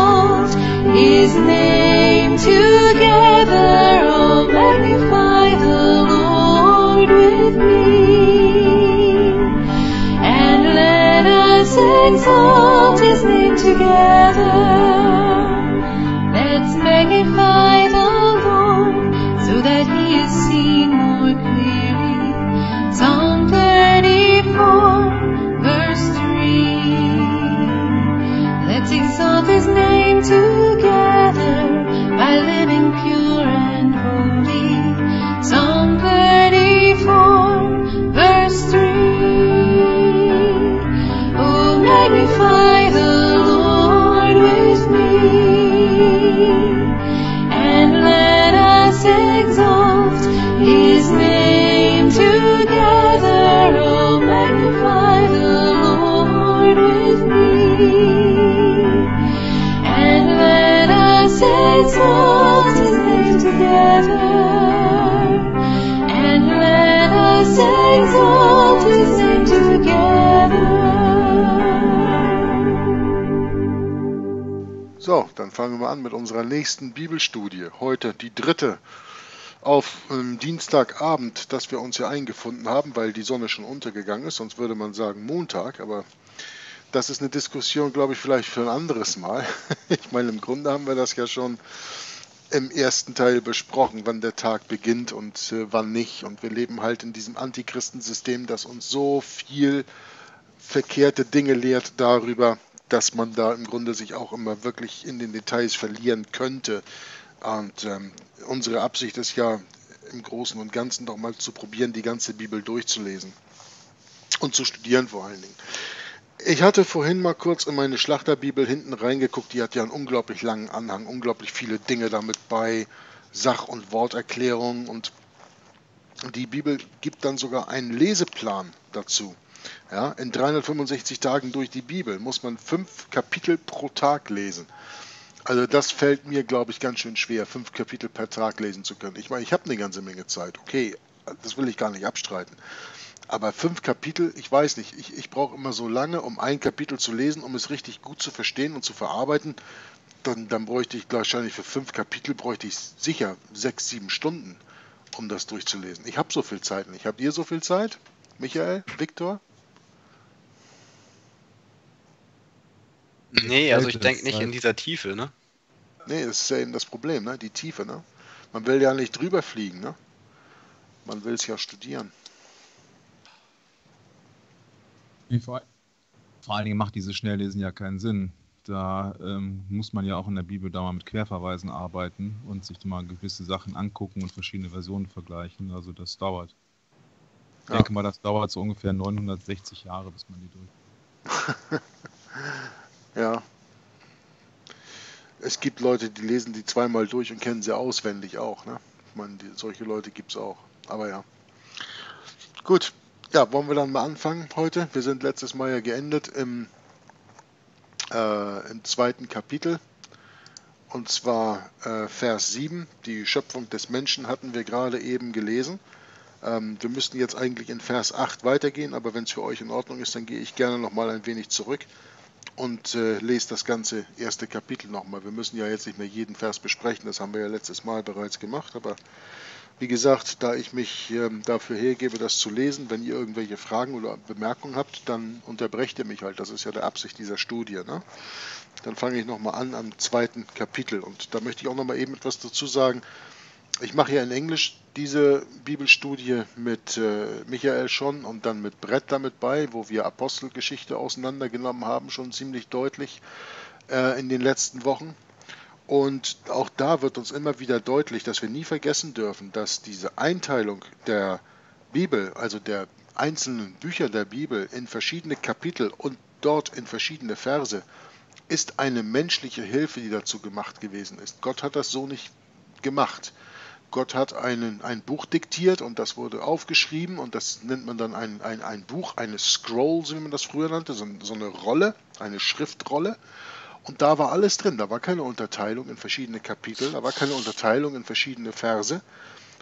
exalt His name together. Oh, magnify the Lord with me, and let us exalt His name together. Let's magnify the Lord so that He is seen more clearly. Psalm 34, verse 3. Let's exalt His name together by living pure and holy. Psalm 34, verse 3. Oh, magnify the Lord with me, and let us exalt His name together. Oh, magnify the Lord with me, and let us exalt His name together, and let us exalt His name together. So, dann fangen wir an mit unserer nächsten Bibelstudie. Heute die dritte auf Dienstagabend, dass wir uns hier eingefunden haben, weil die Sonne schon untergegangen ist. Sonst würde man sagen Montag, aber das ist eine Diskussion, glaube ich, vielleicht für ein anderes Mal. Ich meine, im Grunde haben wir das ja schon im ersten Teil besprochen, wann der Tag beginnt und wann nicht. Und wir leben halt in diesem Antichristensystem, das uns so viel verkehrte Dinge lehrt darüber, dass man da im Grunde sich auch immer wirklich in den Details verlieren könnte. Und unsere Absicht ist ja im Großen und Ganzen doch mal zu probieren, die ganze Bibel durchzulesen und zu studieren vor allen Dingen. Ich hatte vorhin mal kurz in meine Schlachterbibel hinten reingeguckt, die hat ja einen unglaublich langen Anhang, unglaublich viele Dinge damit bei, Sach- und Worterklärungen, und die Bibel gibt dann sogar einen Leseplan dazu. Ja, in 365 Tagen durch die Bibel muss man 5 Kapitel pro Tag lesen. Also das fällt mir, glaube ich, ganz schön schwer, 5 Kapitel per Tag lesen zu können. Ich meine, ich habe eine ganze Menge Zeit, okay, das will ich gar nicht abstreiten. Aber 5 Kapitel, ich weiß nicht, ich brauche immer so lange, um ein Kapitel zu lesen, um es richtig gut zu verstehen und zu verarbeiten. Dann bräuchte ich wahrscheinlich für 5 Kapitel, bräuchte ich sicher 6, 7 Stunden, um das durchzulesen. Ich habe so viel Zeit nicht. Habt ihr so viel Zeit? Michael? Viktor? Nee, also ich denke nicht in dieser Tiefe, ne? Nee, das ist ja eben das Problem, ne? Die Tiefe, ne? Man will ja nicht drüber fliegen, ne? Man will es ja studieren. Vor allen Dingen macht dieses Schnelllesen ja keinen Sinn. Da muss man ja auch in der Bibel da mal mit Querverweisen arbeiten und sich mal gewisse Sachen angucken und verschiedene Versionen vergleichen. Also das dauert. Ich denke mal, das dauert so ungefähr 960 Jahre, bis man die durch. Ja. Es gibt Leute, die lesen die zweimal durch und kennen sie auswendig auch, ne? Ich meine, solche Leute gibt es auch. Aber ja. Gut. Ja, wollen wir dann mal anfangen heute? Wir sind letztes Mal ja geendet im 2. Kapitel. Und zwar Vers 7. Die Schöpfung des Menschen hatten wir gerade eben gelesen. Wir müssten jetzt eigentlich in Vers 8 weitergehen, aber wenn es für euch in Ordnung ist, dann gehe ich gerne nochmal ein wenig zurück und lese das ganze erste Kapitel nochmal. Wir müssen ja jetzt nicht mehr jeden Vers besprechen, das haben wir ja letztes Mal bereits gemacht, aber wie gesagt, da ich mich dafür hergebe, das zu lesen, wenn ihr irgendwelche Fragen oder Bemerkungen habt, dann unterbrecht ihr mich halt, das ist ja der Absicht dieser Studie, ne? Dann fange ich nochmal an am 2. Kapitel, und da möchte ich auch nochmal eben etwas dazu sagen. Ich mache ja in Englisch diese Bibelstudie mit Michael schon und dann mit Brett damit bei, wo wir Apostelgeschichte auseinandergenommen haben, schon ziemlich deutlich in den letzten Wochen. Und auch da wird uns immer wieder deutlich, dass wir nie vergessen dürfen, dass diese Einteilung der Bibel, also der einzelnen Bücher der Bibel in verschiedene Kapitel und dort in verschiedene Verse, ist eine menschliche Hilfe, die dazu gemacht gewesen ist. Gott hat das so nicht gemacht. Gott hat ein Buch diktiert und das wurde aufgeschrieben, und das nennt man dann ein Buch, eine Scroll, so wie man das früher nannte, so eine Rolle, eine Schriftrolle. Und da war alles drin, da war keine Unterteilung in verschiedene Kapitel, da war keine Unterteilung in verschiedene Verse.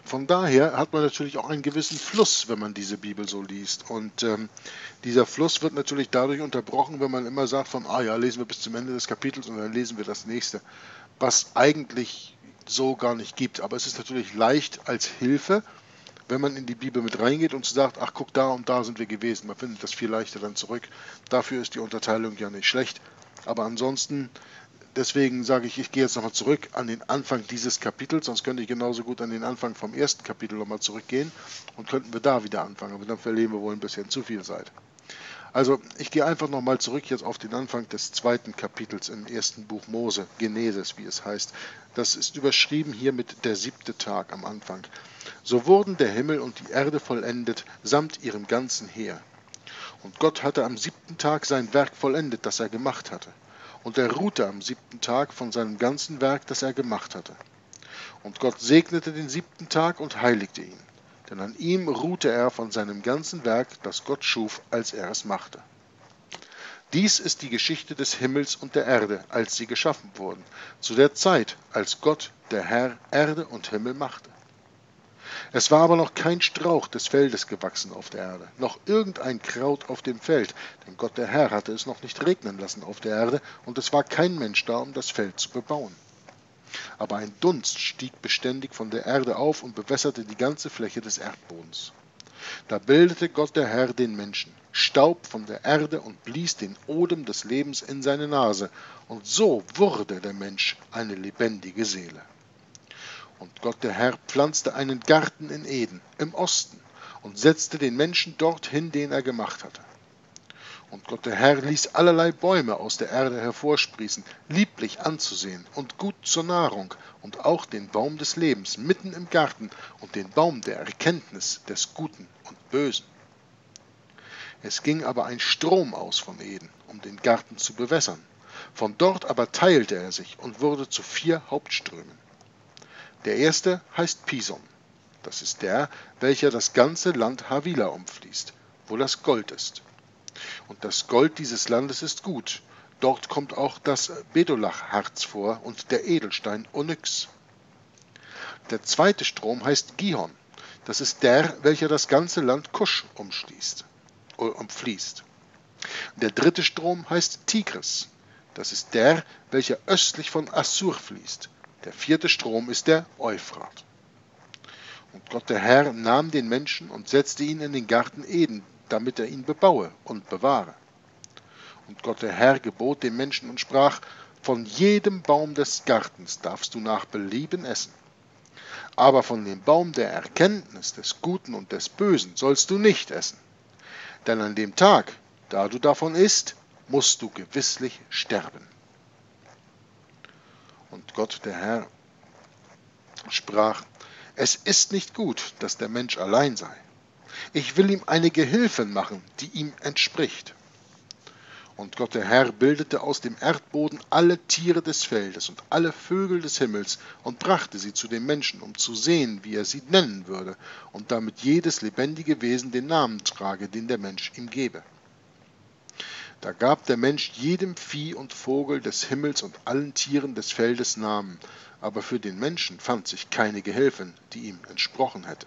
Von daher hat man natürlich auch einen gewissen Fluss, wenn man diese Bibel so liest. Und dieser Fluss wird natürlich dadurch unterbrochen, wenn man immer sagt von, ja, lesen wir bis zum Ende des Kapitels und dann lesen wir das nächste. Was eigentlich so gar nicht gibt. Aber es ist natürlich leicht als Hilfe, wenn man in die Bibel mit reingeht und sagt, ach guck, da und da sind wir gewesen. Man findet das viel leichter dann zurück. Dafür ist die Unterteilung ja nicht schlecht. Aber ansonsten, deswegen sage ich, ich gehe jetzt nochmal zurück an den Anfang dieses Kapitels, sonst könnte ich genauso gut an den Anfang vom ersten Kapitel nochmal zurückgehen und könnten wir da wieder anfangen. Aber dann verlieren wir wohl ein bisschen zu viel Zeit. Also ich gehe einfach nochmal zurück jetzt auf den Anfang des zweiten Kapitels im ersten Buch Mose, Genesis, wie es heißt. Das ist überschrieben hier mit der 7. Tag am Anfang. So wurden der Himmel und die Erde vollendet, samt ihrem ganzen Heer. Und Gott hatte am 7. Tag sein Werk vollendet, das er gemacht hatte. Und er ruhte am 7. Tag von seinem ganzen Werk, das er gemacht hatte. Und Gott segnete den 7. Tag und heiligte ihn. Denn an ihm ruhte er von seinem ganzen Werk, das Gott schuf, als er es machte. Dies ist die Geschichte des Himmels und der Erde, als sie geschaffen wurden, zu der Zeit, als Gott, der Herr, Erde und Himmel machte. Es war aber noch kein Strauch des Feldes gewachsen auf der Erde, noch irgendein Kraut auf dem Feld, denn Gott, der Herr, hatte es noch nicht regnen lassen auf der Erde, und es war kein Mensch da, um das Feld zu bebauen. Aber ein Dunst stieg beständig von der Erde auf und bewässerte die ganze Fläche des Erdbodens. Da bildete Gott der Herr den Menschen, Staub von der Erde und blies den Odem des Lebens in seine Nase, und so wurde der Mensch eine lebendige Seele. Und Gott der Herr pflanzte einen Garten in Eden, im Osten, und setzte den Menschen dorthin, den er gemacht hatte. Und Gott der Herr ließ allerlei Bäume aus der Erde hervorsprießen, lieblich anzusehen und gut zur Nahrung, und auch den Baum des Lebens mitten im Garten und den Baum der Erkenntnis des Guten und Bösen. Es ging aber ein Strom aus von Eden, um den Garten zu bewässern. Von dort aber teilte er sich und wurde zu 4 Hauptströmen. Der erste heißt Pison. Das ist der, welcher das ganze Land Havila umfließt, wo das Gold ist. Und das Gold dieses Landes ist gut. Dort kommt auch das Bedolachharz vor und der Edelstein Onyx. Der zweite Strom heißt Gihon. Das ist der, welcher das ganze Land Kusch umfließt. Der dritte Strom heißt Tigris. Das ist der, welcher östlich von Assur fließt. Der vierte Strom ist der Euphrat. Und Gott der Herr nahm den Menschen und setzte ihn in den Garten Eden, damit er ihn bebaue und bewahre. Und Gott der Herr gebot dem Menschen und sprach, von jedem Baum des Gartens darfst du nach Belieben essen. Aber von dem Baum der Erkenntnis des Guten und des Bösen sollst du nicht essen. Denn an dem Tag, da du davon isst, musst du gewisslich sterben. Und Gott der Herr sprach, es ist nicht gut, dass der Mensch allein sei. Ich will ihm eine Gehilfin machen, die ihm entspricht. Und Gott der Herr bildete aus dem Erdboden alle Tiere des Feldes und alle Vögel des Himmels und brachte sie zu dem Menschen, um zu sehen, wie er sie nennen würde, und damit jedes lebendige Wesen den Namen trage, den der Mensch ihm gebe. Da gab der Mensch jedem Vieh und Vogel des Himmels und allen Tieren des Feldes Namen, aber für den Menschen fand sich keine Gehilfin, die ihm entsprochen hätte.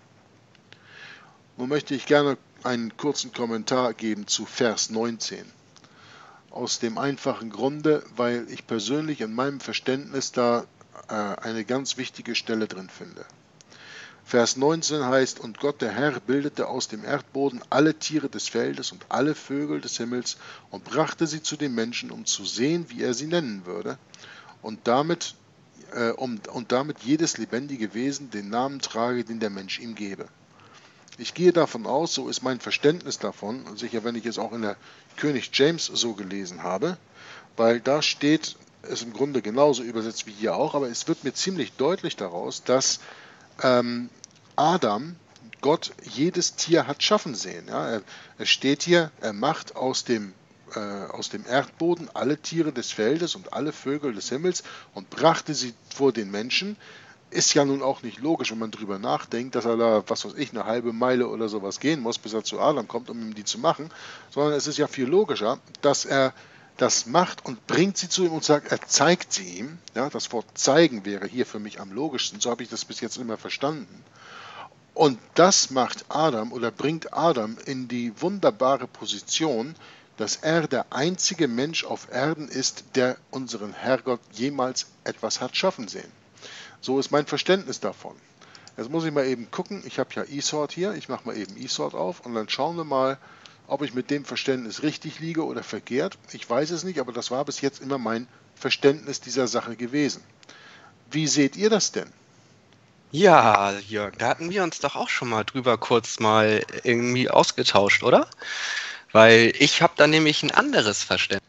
Nun möchte ich gerne einen kurzen Kommentar geben zu Vers 19. Aus dem einfachen Grunde, weil ich persönlich in meinem Verständnis da eine ganz wichtige Stelle drin finde. Vers 19 heißt, und Gott der Herr bildete aus dem Erdboden alle Tiere des Feldes und alle Vögel des Himmels und brachte sie zu dem Menschen, um zu sehen, wie er sie nennen würde, und damit jedes lebendige Wesen den Namen trage, den der Mensch ihm gebe. Ich gehe davon aus, so ist mein Verständnis davon, sicher wenn ich es auch in der König James so gelesen habe, weil da steht es im Grunde genauso übersetzt wie hier auch, aber es wird mir ziemlich deutlich daraus, dass Adam, Gott, jedes Tier hat schaffen sehen. Ja? Es steht hier, er macht aus dem Erdboden alle Tiere des Feldes und alle Vögel des Himmels und brachte sie vor den Menschen. Ist ja nun auch nicht logisch, wenn man drüber nachdenkt, dass er da, was weiß ich, eine halbe Meile oder sowas gehen muss, bis er zu Adam kommt, um ihm die zu machen, sondern es ist ja viel logischer, dass er das macht und bringt sie zu ihm und sagt, er zeigt sie ihm. Ja, das Wort zeigen wäre hier für mich am logischsten, so habe ich das bis jetzt immer verstanden. Und das macht Adam oder bringt Adam in die wunderbare Position, dass er der einzige Mensch auf Erden ist, der unseren Herrgott jemals etwas hat schaffen sehen. So ist mein Verständnis davon. Jetzt muss ich mal eben gucken, ich habe ja eSword hier, ich mache mal eben eSword auf und dann schauen wir mal, ob ich mit dem Verständnis richtig liege oder verkehrt. Ich weiß es nicht, aber das war bis jetzt immer mein Verständnis dieser Sache gewesen. Wie seht ihr das denn? Ja, Jörg, da hatten wir uns doch auch schon mal drüber kurz mal irgendwie ausgetauscht, oder? Weil ich habe da nämlich ein anderes Verständnis.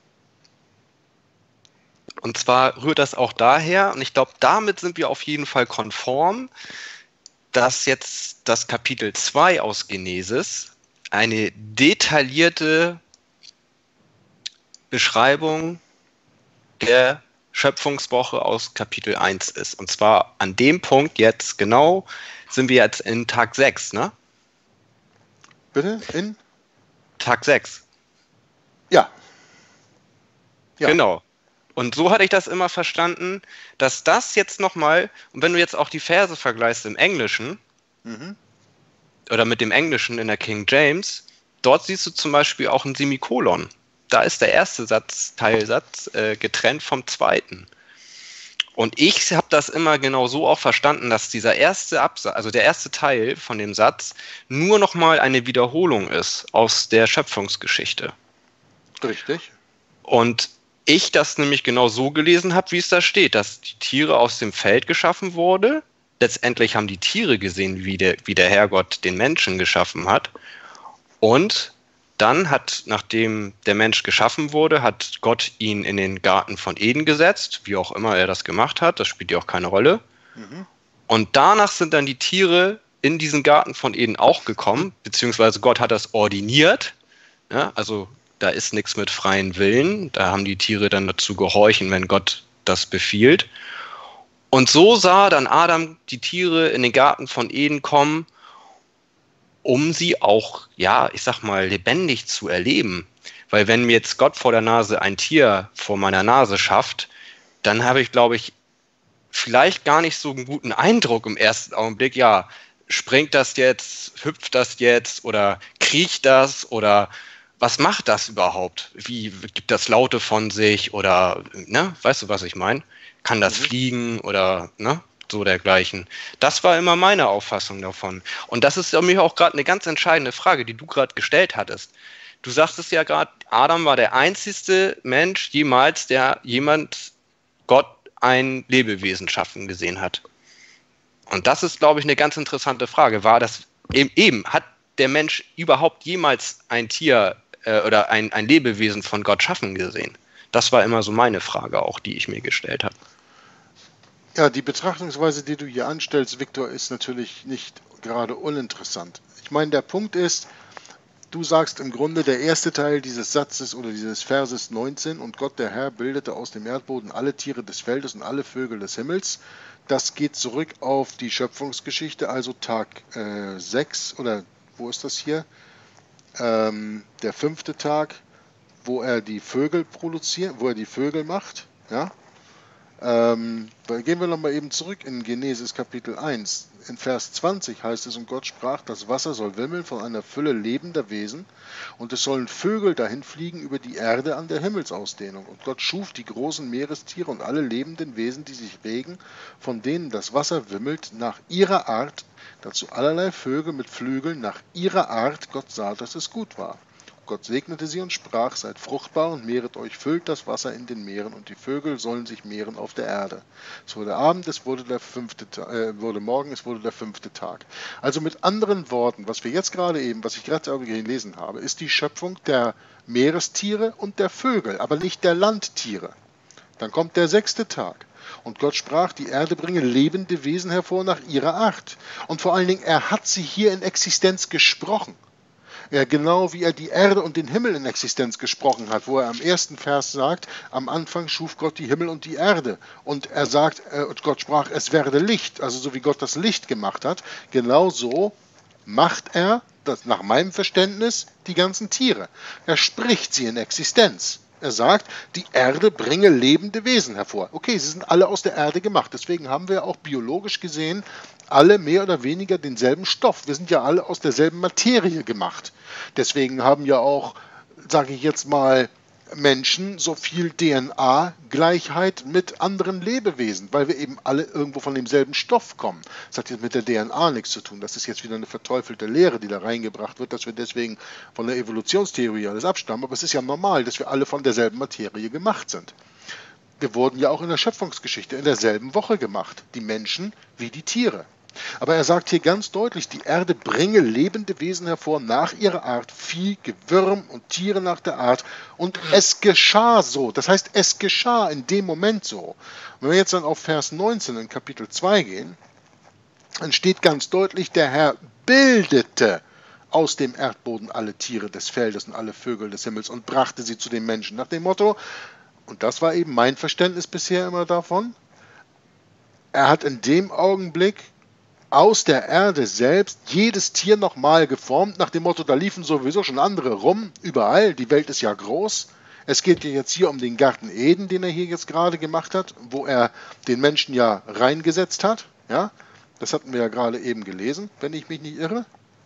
Und zwar rührt das auch daher, und ich glaube, damit sind wir auf jeden Fall konform, dass jetzt das Kapitel 2 aus Genesis eine detaillierte Beschreibung der Schöpfungswoche aus Kapitel 1 ist. Und zwar an dem Punkt jetzt genau sind wir jetzt in Tag 6, ne? Bitte? In? Tag 6. Ja. Ja. Genau. Und so hatte ich das immer verstanden, dass das jetzt nochmal, und wenn du jetzt auch die Verse vergleichst im Englischen, oder mit dem Englischen in der King James, dort siehst du zum Beispiel auch ein Semikolon. Da ist der erste Teilsatz getrennt vom zweiten. Und ich habe das immer genau so auch verstanden, dass dieser erste Absatz, also der erste Teil von dem Satz, nur nochmal eine Wiederholung ist aus der Schöpfungsgeschichte. Richtig. Und ich das nämlich genau so gelesen habe, wie es da steht, dass die Tiere aus dem Feld geschaffen wurde. Letztendlich haben die Tiere gesehen, wie der Herrgott den Menschen geschaffen hat. Und dann hat, nachdem der Mensch geschaffen wurde, hat Gott ihn in den Garten von Eden gesetzt, wie auch immer er das gemacht hat, das spielt ja auch keine Rolle. Und danach sind dann die Tiere in diesen Garten von Eden auch gekommen, beziehungsweise Gott hat das ordiniert, ja, also da ist nichts mit freien Willen, da haben die Tiere dann dazu gehorchen, wenn Gott das befiehlt. Und so sah dann Adam die Tiere in den Garten von Eden kommen, um sie auch, ja, ich sag mal, lebendig zu erleben. Weil wenn mir jetzt Gott vor der Nase ein Tier vor meiner Nase schafft, dann habe ich, glaube ich, vielleicht gar nicht so einen guten Eindruck im ersten Augenblick, ja, springt das jetzt, hüpft das jetzt oder kriecht das oder was macht das überhaupt? Wie gibt das Laute von sich oder, ne, weißt du, was ich meine? Kann das fliegen oder, ne, so dergleichen. Das war immer meine Auffassung davon. Und das ist für mich auch gerade eine ganz entscheidende Frage, die du gerade gestellt hattest. Du sagtest ja gerade, Adam war der einzigste Mensch jemals, der jemand Gott ein Lebewesen schaffen gesehen hat. Und das ist, glaube ich, eine ganz interessante Frage. War das eben, hat der Mensch überhaupt jemals ein Tier oder ein Lebewesen von Gott schaffen gesehen? Das war immer so meine Frage auch, die ich mir gestellt habe. Ja, die Betrachtungsweise, die du hier anstellst, Viktor, ist natürlich nicht gerade uninteressant. Ich meine, der Punkt ist, du sagst im Grunde, der erste Teil dieses Satzes oder dieses Verses 19, und Gott der Herr bildete aus dem Erdboden alle Tiere des Feldes und alle Vögel des Himmels. Das geht zurück auf die Schöpfungsgeschichte, also Tag 6, oder wo ist das hier? Der 5. Tag, wo er die Vögel produziert, wo er die Vögel macht, ja. Gehen wir nochmal eben zurück in Genesis Kapitel 1. In Vers 20 heißt es, und Gott sprach, das Wasser soll wimmeln von einer Fülle lebender Wesen, und es sollen Vögel dahin fliegen über die Erde an der Himmelsausdehnung. Und Gott schuf die großen Meerestiere und alle lebenden Wesen, die sich regen, von denen das Wasser wimmelt, nach ihrer Art, dazu allerlei Vögel mit Flügeln nach ihrer Art. Gott sah, dass es gut war. Gott segnete sie und sprach, seid fruchtbar und mehret euch, füllt das Wasser in den Meeren, und die Vögel sollen sich mehren auf der Erde. Es wurde Abend, es wurde wurde Morgen, es wurde der 5. Tag. Also mit anderen Worten, was ich gerade gelesen habe, ist die Schöpfung der Meerestiere und der Vögel, aber nicht der Landtiere. Dann kommt der 6. Tag. Und Gott sprach, die Erde bringe lebende Wesen hervor nach ihrer Art. Und vor allen Dingen, er hat sie hier in Existenz gesprochen. Ja, genau wie er die Erde und den Himmel in Existenz gesprochen hat, wo er am ersten Vers sagt, am Anfang schuf Gott die Himmel und die Erde. Und er sagt, Gott sprach, es werde Licht, also so wie Gott das Licht gemacht hat, genauso macht er, das nach meinem Verständnis, die ganzen Tiere. Er spricht sie in Existenz. Er sagt, die Erde bringe lebende Wesen hervor. Okay, sie sind alle aus der Erde gemacht. Deswegen haben wir auch biologisch gesehen alle mehr oder weniger denselben Stoff. Wir sind ja alle aus derselben Materie gemacht. Deswegen haben ja auch, sage ich jetzt mal, Menschen so viel DNA-Gleichheit mit anderen Lebewesen, weil wir eben alle irgendwo von demselben Stoff kommen. Das hat jetzt mit der DNA nichts zu tun. Das ist jetzt wieder eine verteufelte Lehre, die da reingebracht wird, dass wir deswegen von der Evolutionstheorie alles abstammen. Aber es ist ja normal, dass wir alle von derselben Materie gemacht sind. Wir wurden ja auch in der Schöpfungsgeschichte in derselben Woche gemacht, die Menschen wie die Tiere. Aber er sagt hier ganz deutlich, die Erde bringe lebende Wesen hervor nach ihrer Art, Vieh, Gewürm und Tiere nach der Art. Und es geschah so. Das heißt, es geschah in dem Moment so. Und wenn wir jetzt dann auf Vers 19 in Kapitel 2 gehen, dann steht ganz deutlich, der Herr bildete aus dem Erdboden alle Tiere des Feldes und alle Vögel des Himmels und brachte sie zu den Menschen. Nach dem Motto, und das war eben mein Verständnis bisher immer davon, er hat in dem Augenblick aus der Erde selbst jedes Tier nochmal geformt, nach dem Motto, da liefen sowieso schon andere rum, überall, die Welt ist ja groß. Es geht ja jetzt hier um den Garten Eden, den er hier jetzt gerade gemacht hat, wo er den Menschen ja reingesetzt hat. Ja? Das hatten wir ja gerade eben gelesen, wenn ich mich nicht irre.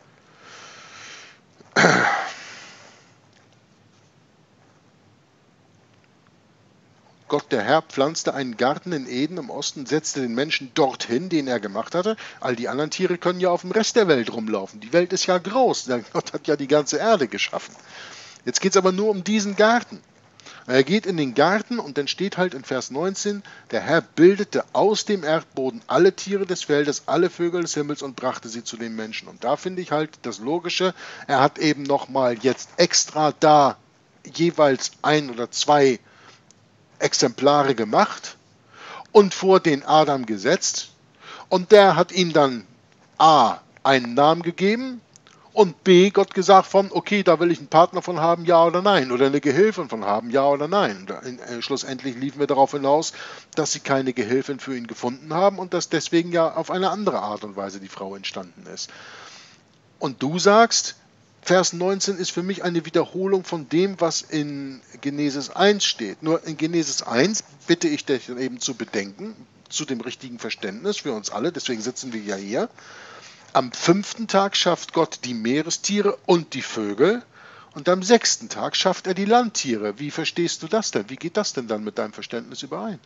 Gott, der Herr, pflanzte einen Garten in Eden im Osten, setzte den Menschen dorthin, den er gemacht hatte. All die anderen Tiere können ja auf dem Rest der Welt rumlaufen. Die Welt ist ja groß. Gott hat ja die ganze Erde geschaffen. Jetzt geht es aber nur um diesen Garten. Er geht in den Garten und dann steht halt in Vers 19, der Herr bildete aus dem Erdboden alle Tiere des Feldes, alle Vögel des Himmels und brachte sie zu den Menschen. Und da finde ich halt das Logische, er hat eben nochmal jetzt extra da jeweils 1 oder 2 Exemplare gemacht und vor den Adam gesetzt und der hat ihm dann A, einen Namen gegeben und B, Gott gesagt von, okay, da will ich einen Partner von haben, ja oder nein, oder eine Gehilfin von haben, ja oder nein. Schlussendlich liefen wir darauf hinaus, dass sie keine Gehilfin für ihn gefunden haben und dass deswegen ja auf eine andere Art und Weise die Frau entstanden ist. Und du sagst, Vers 19 ist für mich eine Wiederholung von dem, was in Genesis 1 steht. Nur in Genesis 1 bitte ich dich eben zu bedenken, zu dem richtigen Verständnis für uns alle, deswegen sitzen wir ja hier. Am 5. Tag schafft Gott die Meerestiere und die Vögel und am 6. Tag schafft er die Landtiere. Wie verstehst du das denn? Wie geht das denn dann mit deinem Verständnis überein?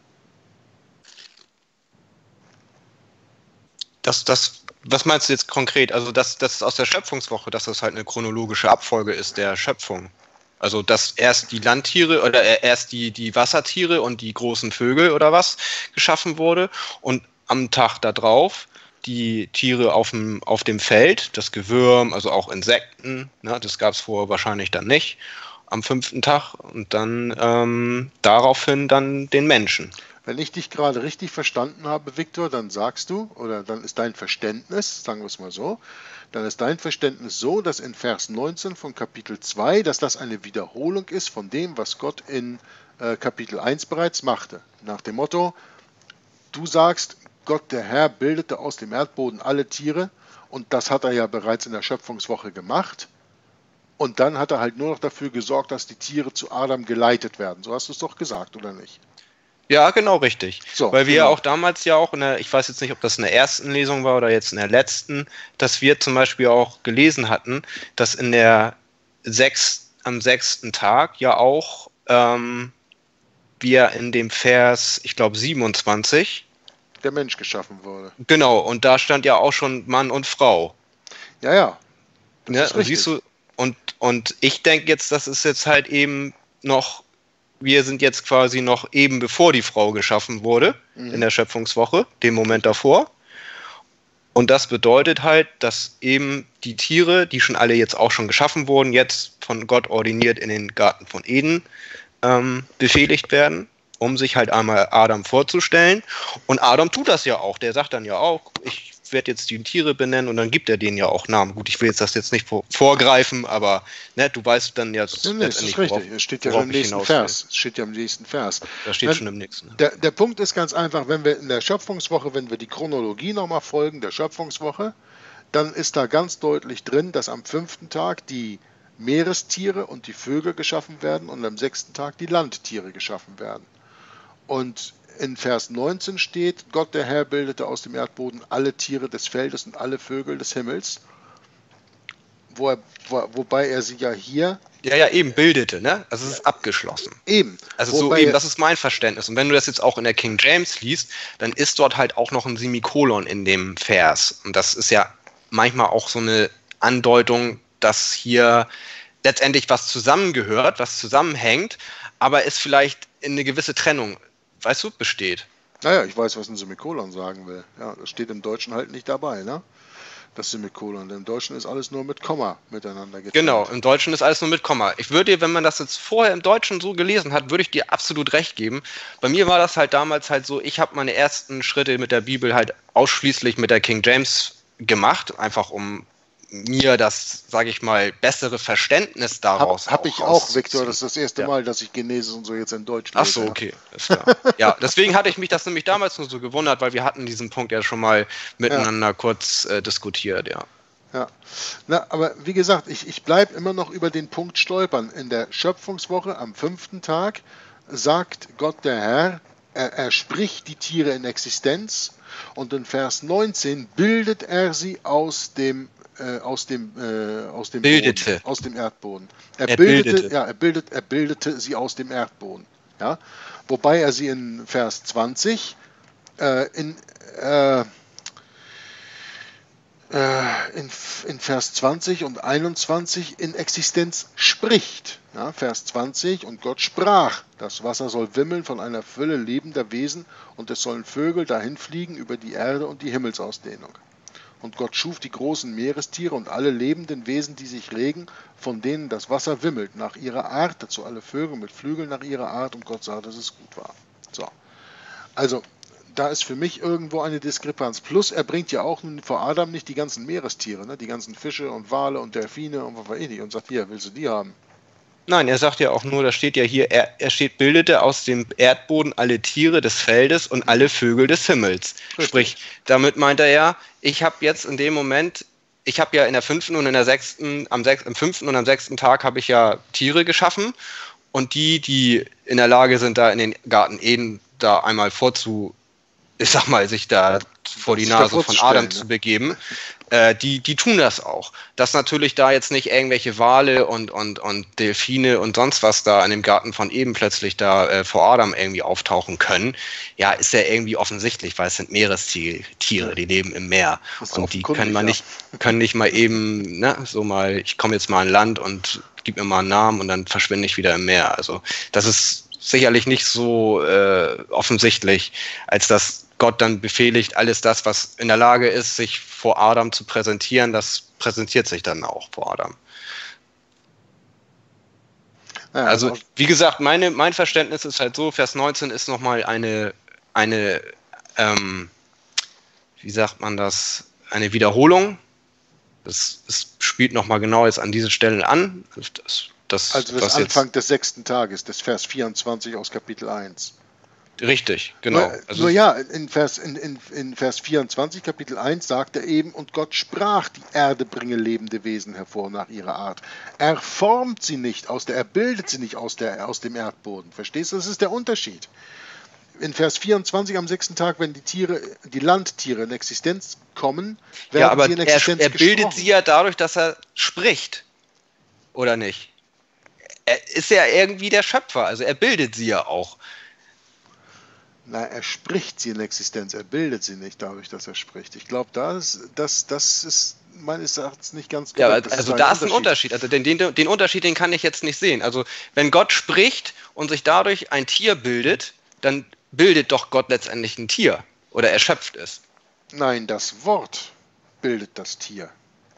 Was meinst du jetzt konkret? Also das ist aus der Schöpfungswoche, dass das halt eine chronologische Abfolge ist der Schöpfung. Also dass erst die Landtiere oder erst die Wassertiere und die großen Vögel oder was geschaffen wurde und am Tag darauf die Tiere auf dem Feld, das Gewürm, also auch Insekten, ne, das gab es vorher wahrscheinlich dann nicht, am 5. Tag und dann daraufhin dann den Menschen. Wenn ich dich gerade richtig verstanden habe, Viktor, dann sagst du, oder dann ist dein Verständnis, sagen wir es mal so, dann ist dein Verständnis so, dass in Vers 19 von Kapitel 2, dass das eine Wiederholung ist von dem, was Gott in Kapitel 1 bereits machte. Nach dem Motto, du sagst, Gott, der Herr, bildete aus dem Erdboden alle Tiere und das hat er ja bereits in der Schöpfungswoche gemacht. Und dann hat er halt nur noch dafür gesorgt, dass die Tiere zu Adam geleitet werden. So hast du es doch gesagt, oder nicht? Ja, genau, richtig. So, weil wir genau. ja auch damals ja auch ich weiß jetzt nicht, ob das in der ersten Lesung war oder jetzt in der letzten, dass wir zum Beispiel auch gelesen hatten, dass am 6. Tag ja auch wir in dem Vers, ich glaube 27, Der Mensch geschaffen wurde. genau, und da stand ja auch schon Mann und Frau. Ja, ja. Das Ne? ist Und richtig. siehst du, und ich denke jetzt, das ist jetzt halt eben noch, wir sind jetzt quasi noch eben bevor die Frau geschaffen wurde, in der Schöpfungswoche, dem Moment davor. Und das bedeutet halt, dass eben die Tiere, die schon alle jetzt auch schon geschaffen wurden, jetzt von Gott ordiniert in den Garten von Eden befehligt werden, um sich halt einmal Adam vorzustellen. Und Adam tut das ja auch. Der sagt dann ja auch, ich werde jetzt die Tiere benennen und dann gibt er denen ja auch Namen. Gut, ich will jetzt das jetzt nicht vorgreifen, aber ne, du weißt dann ja Nee, das ist richtig. Es steht ja im nächsten Vers. Es steht ja im nächsten Vers. Da steht schon im nächsten. Der Punkt ist ganz einfach, wenn wir in der Schöpfungswoche, wenn wir die Chronologie nochmal folgen, der Schöpfungswoche, dann ist da ganz deutlich drin, dass am 5. Tag die Meerestiere und die Vögel geschaffen werden und am 6. Tag die Landtiere geschaffen werden. Und in Vers 19 steht, Gott der Herr bildete aus dem Erdboden alle Tiere des Feldes und alle Vögel des Himmels, wobei er sie ja hier Ja, eben bildete, ne? Also es ist abgeschlossen. eben, Also so wobei eben, das ist mein Verständnis. Und wenn du das jetzt auch in der King James liest, dann ist dort halt auch noch ein Semikolon in dem Vers. Und das ist ja manchmal auch so eine Andeutung, dass hier letztendlich was zusammengehört, was zusammenhängt, aber es vielleicht in eine gewisse Trennung, weißt du, besteht. naja, ich weiß, was ein Semikolon sagen will. Ja, das steht im Deutschen halt nicht dabei, ne? Das Semikolon. Im Deutschen ist alles nur mit Komma miteinander getrennt. Genau, im Deutschen ist alles nur mit Komma. Ich würde dir, wenn man das jetzt vorher im Deutschen so gelesen hat, würde ich dir absolut recht geben. Bei mir war das halt damals halt so, ich habe meine ersten Schritte mit der Bibel halt ausschließlich mit der King James gemacht, einfach um mir das, sage ich mal, bessere Verständnis daraus Hab ich auch, Viktor. rauszuziehen. Das ist das erste Ja. Mal, dass ich Genesis und so jetzt in Deutsch Ach lese. so, okay. Ist klar. Ja, deswegen hatte ich mich das nämlich damals nur so gewundert, weil wir hatten diesen Punkt ja schon mal miteinander kurz diskutiert, ja. Ja, na, aber wie gesagt, ich bleibe immer noch über den Punkt stolpern. In der Schöpfungswoche am 5. Tag sagt Gott der Herr, er spricht die Tiere in Existenz und in Vers 19 bildet er sie aus dem Bildete. Boden, aus dem Erdboden. Er bildete. Ja, er bildete sie aus dem Erdboden. Ja, wobei er sie in Vers 20 in Vers 20 und 21 in Existenz spricht. Ja, Vers 20, und Gott sprach, das Wasser soll wimmeln von einer Fülle lebender Wesen und es sollen Vögel dahin fliegen über die Erde und die Himmelsausdehnung. Und Gott schuf die großen Meerestiere und alle lebenden Wesen, die sich regen, von denen das Wasser wimmelt, nach ihrer Art, dazu alle Vögel mit Flügeln nach ihrer Art, und Gott sah, dass es gut war. So. Also, da ist für mich irgendwo eine Diskrepanz. Plus, er bringt ja auch nun vor Adam nicht die ganzen Meerestiere, ne? Die ganzen Fische und Wale und Delfine und was weiß ich nicht, und sagt, hier, willst du die haben? Nein, er sagt ja auch nur, da steht ja hier, er steht, bildete aus dem Erdboden alle Tiere des Feldes und alle Vögel des Himmels. Richtig. Sprich, damit meint er ja, ich habe jetzt in dem Moment, ich habe ja in der 5. und in der 6., im 5. und am 6. Tag habe ich ja Tiere geschaffen und die in der Lage sind, da in den Garten Eden da einmal ich sag mal, sich da vor die Sich Nase davor von zu stellen, Adam ne? zu begeben, die tun das auch. Dass natürlich da jetzt nicht irgendwelche Wale und Delfine und sonst was da in dem Garten von Eden plötzlich da vor Adam irgendwie auftauchen können, ja, ist ja irgendwie offensichtlich, weil es sind Meerestiere, die leben im Meer. Das ist Und die offenkundig, können nicht mal eben, ne, so mal, ich komme jetzt mal an Land und gib mir mal einen Namen und dann verschwinde ich wieder im Meer. Also das ist sicherlich nicht so offensichtlich, als dass Gott dann befehligt, alles das, was in der Lage ist, sich vor Adam zu präsentieren, das präsentiert sich dann auch vor Adam. Ja, Also, wie gesagt, mein Verständnis ist halt so, Vers 19 ist nochmal eine wie sagt man das, eine Wiederholung. Es spielt nochmal genau jetzt an diese Stellen an. Das Anfang des 6. Tages, des Vers 24 aus Kapitel 1. Richtig, genau. Nur ja, in Vers 24, Kapitel 1, sagt er eben, und Gott sprach, die Erde bringe lebende Wesen hervor nach ihrer Art. Er formt sie nicht er bildet sie nicht aus dem Erdboden. Verstehst du? Das ist der Unterschied. In Vers 24 am 6. Tag, wenn die Landtiere in Existenz kommen, werden sie in Existenz er bildet gesprochen. sie ja dadurch, dass er spricht. Oder nicht? Er ist ja irgendwie der Schöpfer, also er bildet sie ja auch. Na, er spricht sie in Existenz, er bildet sie nicht dadurch, dass er spricht. Ich glaube, das ist meines Erachtens nicht ganz korrekt. Ja, also da ist ein Unterschied. Also den Unterschied, den kann ich jetzt nicht sehen. Also wenn Gott spricht und sich dadurch ein Tier bildet, dann bildet doch Gott letztendlich ein Tier. Oder erschöpft es. Nein, das Wort bildet das Tier.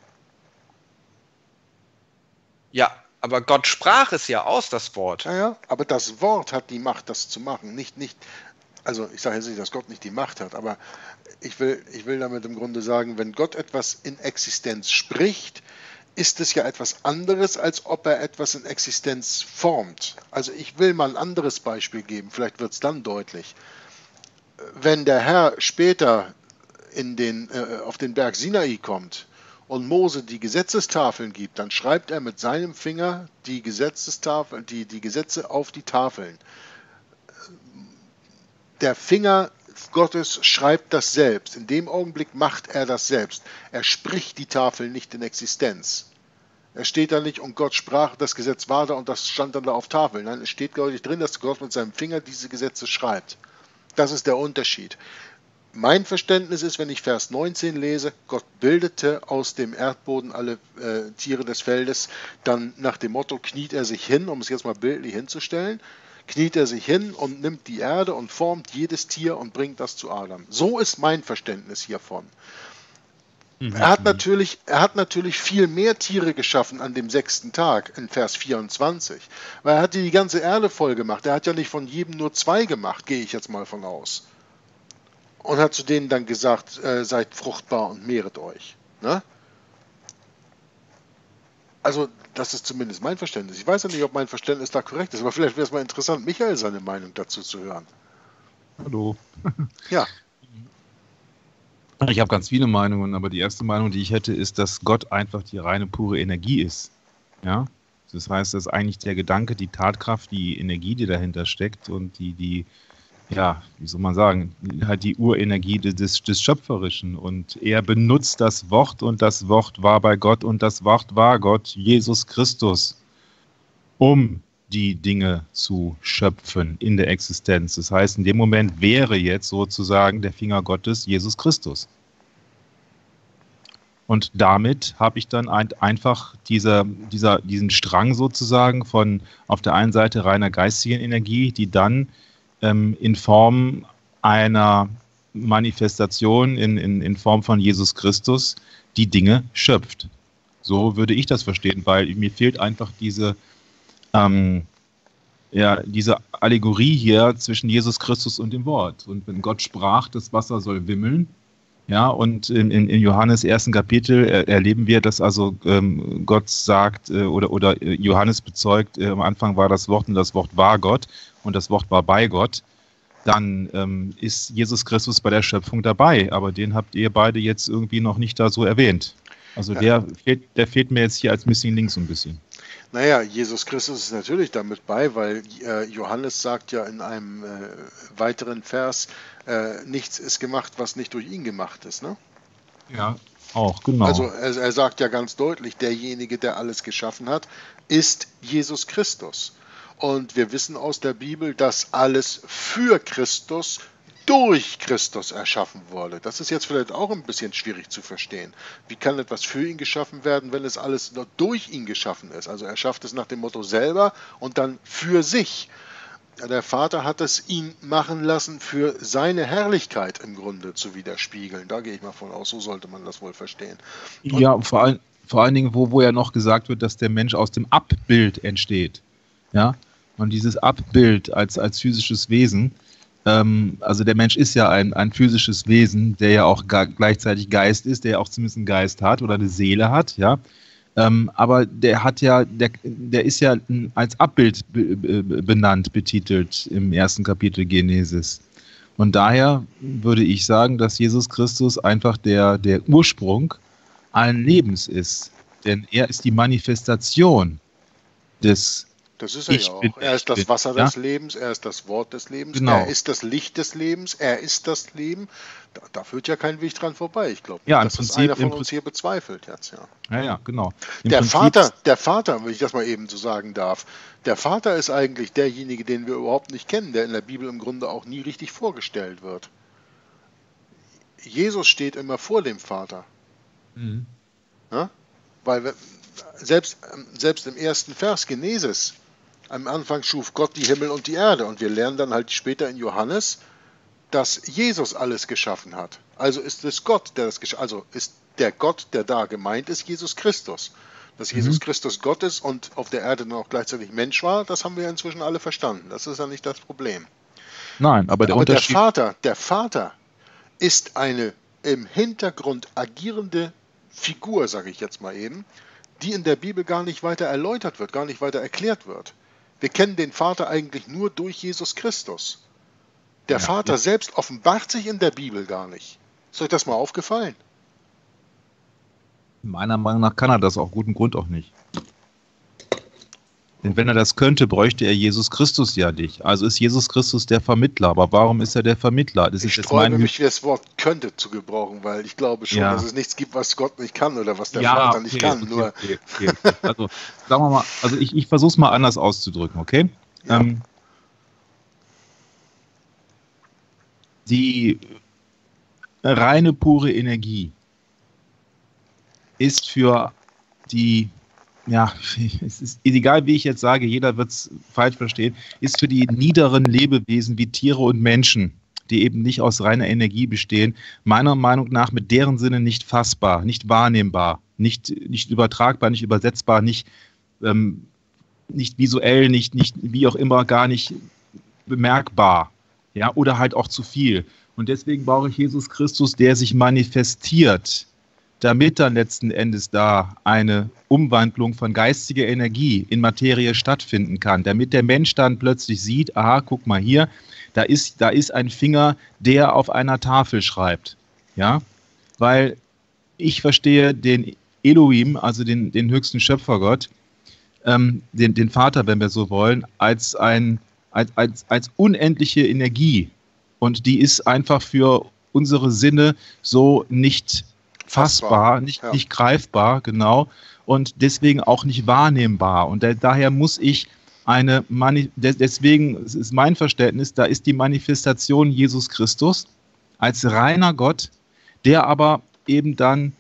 Ja, aber Gott sprach es ja aus, das Wort. Ja, aber das Wort hat die Macht, das zu machen. Also ich sage jetzt nicht, dass Gott nicht die Macht hat, aber ich will damit im Grunde sagen, wenn Gott etwas in Existenz spricht, ist es ja etwas anderes, als ob er etwas in Existenz formt. Also ich will mal ein anderes Beispiel geben, vielleicht wird es dann deutlich. Wenn der Herr später auf den Berg Sinai kommt und Mose die Gesetzestafeln gibt, dann schreibt er mit seinem Finger die Gesetzestafeln, die Gesetze auf die Tafeln. Der Finger Gottes schreibt das selbst. In dem Augenblick macht er das selbst. Er spricht die Tafeln nicht in Existenz. Er steht da nicht und Gott sprach, das Gesetz war da und das stand dann da auf Tafeln. Nein, es steht deutlich drin, dass Gott mit seinem Finger diese Gesetze schreibt. Das ist der Unterschied. Mein Verständnis ist, wenn ich Vers 19 lese, Gott bildete aus dem Erdboden alle Tiere des Feldes, dann nach dem Motto kniet er sich hin, um es jetzt mal bildlich hinzustellen, kniet er sich hin und nimmt die Erde und formt jedes Tier und bringt das zu Adam. So ist mein Verständnis hiervon. Er hat natürlich viel mehr Tiere geschaffen an dem 6. Tag in Vers 24, weil er hat die ganze Erde voll gemacht. Er hat ja nicht von jedem nur 2 gemacht, gehe ich jetzt mal von aus. Und hat zu denen dann gesagt, seid fruchtbar und mehret euch. Ne? Also das ist zumindest mein Verständnis. Ich weiß ja nicht, ob mein Verständnis da korrekt ist, aber vielleicht wäre es mal interessant, Michael seine Meinung dazu zu hören. Hallo. Ja. Ich habe ganz viele Meinungen, aber die erste Meinung, die ich hätte, ist, dass Gott einfach die reine, pure Energie ist. Ja? Das heißt, dass eigentlich der Gedanke, die Tatkraft, die Energie, die dahinter steckt und die ja, wie soll man sagen, halt die Urenergie des Schöpferischen. Und er benutzt das Wort und das Wort war bei Gott und das Wort war Gott, Jesus Christus, um die Dinge zu schöpfen in der Existenz. Das heißt, in dem Moment wäre jetzt sozusagen der Finger Gottes Jesus Christus. Und damit habe ich dann einfach diesen Strang sozusagen von auf der einen Seite reiner geistigen Energie, die dann in Form einer Manifestation in Form von Jesus Christus die Dinge schöpft. So würde ich das verstehen, weil mir fehlt einfach diese Allegorie hier zwischen Jesus Christus und dem Wort. Und wenn Gott sprach, das Wasser soll wimmeln, ja, und in Johannes 1. Kapitel erleben wir, dass also Gott sagt oder Johannes bezeugt, am Anfang war das Wort und das Wort war Gott und das Wort war bei Gott, dann ist Jesus Christus bei der Schöpfung dabei, aber den habt ihr beide jetzt irgendwie noch nicht da so erwähnt. Also der fehlt mir jetzt hier als Missing Link so ein bisschen. Naja, Jesus Christus ist natürlich damit bei, weil Johannes sagt ja in einem weiteren Vers, nichts ist gemacht, was nicht durch ihn gemacht ist. Ne? Ja, auch, genau. Also er sagt ja ganz deutlich, derjenige, der alles geschaffen hat, ist Jesus Christus. Und wir wissen aus der Bibel, dass alles für Christus durch Christus erschaffen wurde. Das ist jetzt vielleicht auch ein bisschen schwierig zu verstehen. Wie kann etwas für ihn geschaffen werden, wenn es alles nur durch ihn geschaffen ist? Also er schafft es nach dem Motto selber und dann für sich. Der Vater hat es ihn machen lassen, für seine Herrlichkeit im Grunde zu widerspiegeln. Da gehe ich mal von aus, so sollte man das wohl verstehen. Und ja, vor allen Dingen, wo ja noch gesagt wird, dass der Mensch aus dem Abbild entsteht. Ja, und dieses Abbild als physisches Wesen, also der Mensch ist ja ein physisches Wesen, der ja auch gleichzeitig Geist ist, der ja auch zumindest einen Geist hat oder eine Seele hat, ja. Aber der ist ja als Abbild benannt, betitelt im 1. Kapitel Genesis. Und daher würde ich sagen, dass Jesus Christus einfach der Ursprung allen Lebens ist. Denn er ist die Manifestation des das ist er ja auch. Er ist das Wasser des Lebens, er ist das Wort des Lebens, genau. Er ist das Licht des Lebens, er ist das Leben. Da führt ja kein Weg dran vorbei, ich glaube. Ja, dass das einer von uns hier bezweifelt jetzt, ja. Ja, genau. Der Vater, wenn ich das mal eben so sagen darf, der Vater ist eigentlich derjenige, den wir überhaupt nicht kennen, der in der Bibel im Grunde auch nie richtig vorgestellt wird. Jesus steht immer vor dem Vater. Mhm. Ja? Weil selbst im ersten Vers Genesis, am Anfang schuf Gott die Himmel und die Erde. Und wir lernen dann halt später in Johannes, dass Jesus alles geschaffen hat. Also ist es Gott, der das geschaffen hat. Also ist der Gott, der da gemeint ist, Jesus Christus. Dass Jesus Christus Gott ist und auf der Erde dann auch gleichzeitig Mensch war, das haben wir inzwischen alle verstanden. Das ist ja nicht das Problem. Nein, aber der Unterschied... Der Vater ist eine im Hintergrund agierende Figur, sage ich jetzt mal eben, die in der Bibel gar nicht weiter erläutert wird, gar nicht weiter erklärt wird. Wir kennen den Vater eigentlich nur durch Jesus Christus. Der Vater selbst offenbart sich in der Bibel gar nicht. Ist euch das mal aufgefallen? Meiner Meinung nach kann er das auch guten Grund auch nicht. Denn wenn er das könnte, bräuchte er Jesus Christus ja nicht. Also ist Jesus Christus der Vermittler. Aber warum ist er der Vermittler? Das Ich ist jetzt sträube mein... mich, das Wort könnte zu gebrauchen, weil ich glaube schon, dass Ja, es nichts gibt, was Gott nicht kann oder was der ja, Vater nicht okay, kann. Nur, okay. Also, sagen wir mal, also ich versuche es mal anders auszudrücken, okay? ja, Die reine, pure Energie ist für die, ja, es ist egal, wie ich jetzt sage, jeder wird es falsch verstehen, ist für die niederen Lebewesen wie Tiere und Menschen, die eben nicht aus reiner Energie bestehen, meiner Meinung nach mit deren Sinne nicht fassbar, nicht wahrnehmbar, nicht übertragbar, nicht übersetzbar, nicht visuell, nicht wie auch immer, gar nicht bemerkbar. Ja, oder halt auch zu viel. Und deswegen brauche ich Jesus Christus, der sich manifestiert, damit dann letzten Endes da eine Umwandlung von geistiger Energie in Materie stattfinden kann, damit der Mensch dann plötzlich sieht, aha, guck mal hier, da ist ein Finger, der auf einer Tafel schreibt. Ja, weil ich verstehe den Elohim, also den höchsten Schöpfergott, den Vater, wenn wir so wollen, als unendliche Energie. Und die ist einfach für unsere Sinne so nicht fassbar, ja. nicht greifbar, genau, und deswegen auch nicht wahrnehmbar. Und daher muss ich deswegen ist mein Verständnis, da ist die Manifestation Jesus Christus als reiner Gott, der aber eben dann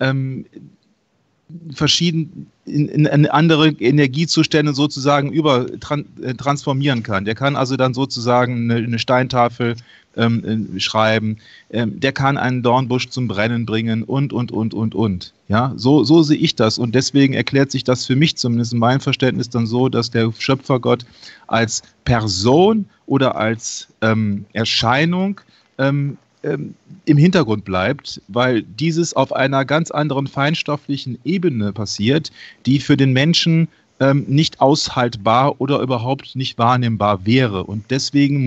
verschieden in andere Energiezustände sozusagen transformieren kann. Der kann also dann sozusagen eine Steintafel schreiben, der kann einen Dornbusch zum Brennen bringen und. Ja, so sehe ich das und deswegen erklärt sich das für mich zumindest in meinem Verständnis dann so, dass der Schöpfergott als Person oder als Erscheinung im Hintergrund bleibt, weil dieses auf einer ganz anderen feinstofflichen Ebene passiert, die für den Menschen nicht aushaltbar oder überhaupt nicht wahrnehmbar wäre. Und deswegen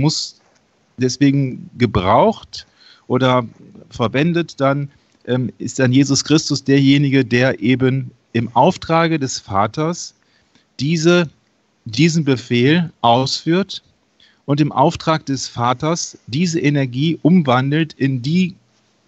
gebraucht oder verwendet dann, ist dann Jesus Christus derjenige, der eben im Auftrage des Vaters diesen Befehl ausführt und im Auftrag des Vaters diese Energie umwandelt in die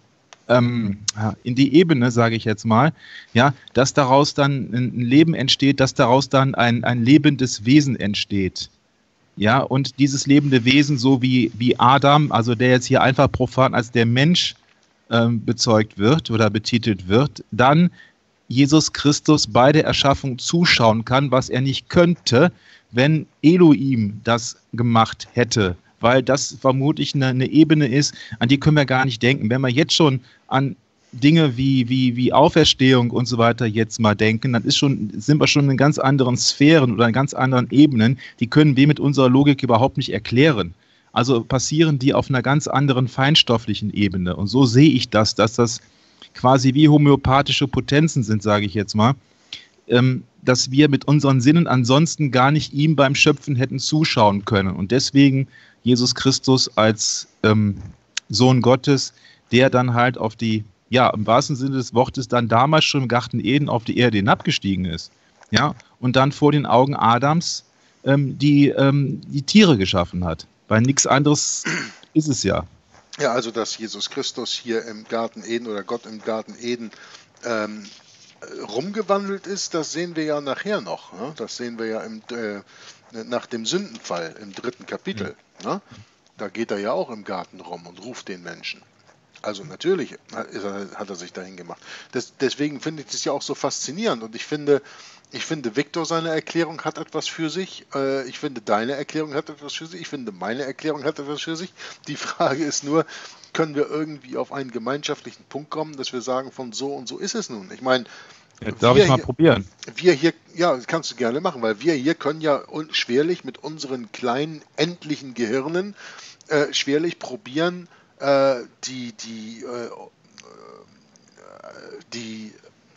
Ebene, sage ich jetzt mal, ja, dass daraus dann ein Leben entsteht, dass daraus dann ein lebendes Wesen entsteht. Ja, und dieses lebende Wesen, so wie Adam, also der jetzt hier einfach profan als der Mensch bezeugt wird oder betitelt wird, dann Jesus Christus bei der Erschaffung zuschauen kann, was er nicht könnte, wenn Elohim das gemacht hätte, weil das vermutlich eine Ebene ist, an die können wir gar nicht denken. Wenn wir jetzt schon an Dinge wie Auferstehung und so weiter jetzt mal denken, dann sind wir schon in ganz anderen Sphären oder in ganz anderen Ebenen, die können wir mit unserer Logik überhaupt nicht erklären. Also passieren die auf einer ganz anderen feinstofflichen Ebene. Und so sehe ich das, dass das quasi wie homöopathische Potenzen sind, sage ich jetzt mal, dass wir mit unseren Sinnen ansonsten gar nicht ihm beim Schöpfen hätten zuschauen können. Und deswegen Jesus Christus als Sohn Gottes, der dann halt auf die, ja, im wahrsten Sinne des Wortes dann damals schon im Garten Eden auf die Erde hinabgestiegen ist. Ja, und dann vor den Augen Adams die Tiere geschaffen hat. Weil nichts anderes ist es ja. Ja, also dass Jesus Christus hier im Garten Eden oder Gott im Garten Eden rumgewandelt ist, das sehen wir ja nachher noch. Ne? Das sehen wir ja nach dem Sündenfall im 3. Kapitel. Ne? Da geht er ja auch im Garten rum und ruft den Menschen. Also natürlich hat er sich dahin gemacht. Deswegen finde ich das ja auch so faszinierend und ich finde, Viktor, seine Erklärung hat etwas für sich. Ich finde, deine Erklärung hat etwas für sich. Ich finde, meine Erklärung hat etwas für sich. Die Frage ist nur, können wir irgendwie auf einen gemeinschaftlichen Punkt kommen, dass wir sagen, von so und so ist es nun. Ich meine, darf ich mal probieren? Wir hier, ja, das kannst du gerne machen, weil wir hier können ja schwerlich mit unseren kleinen, endlichen Gehirnen schwerlich probieren,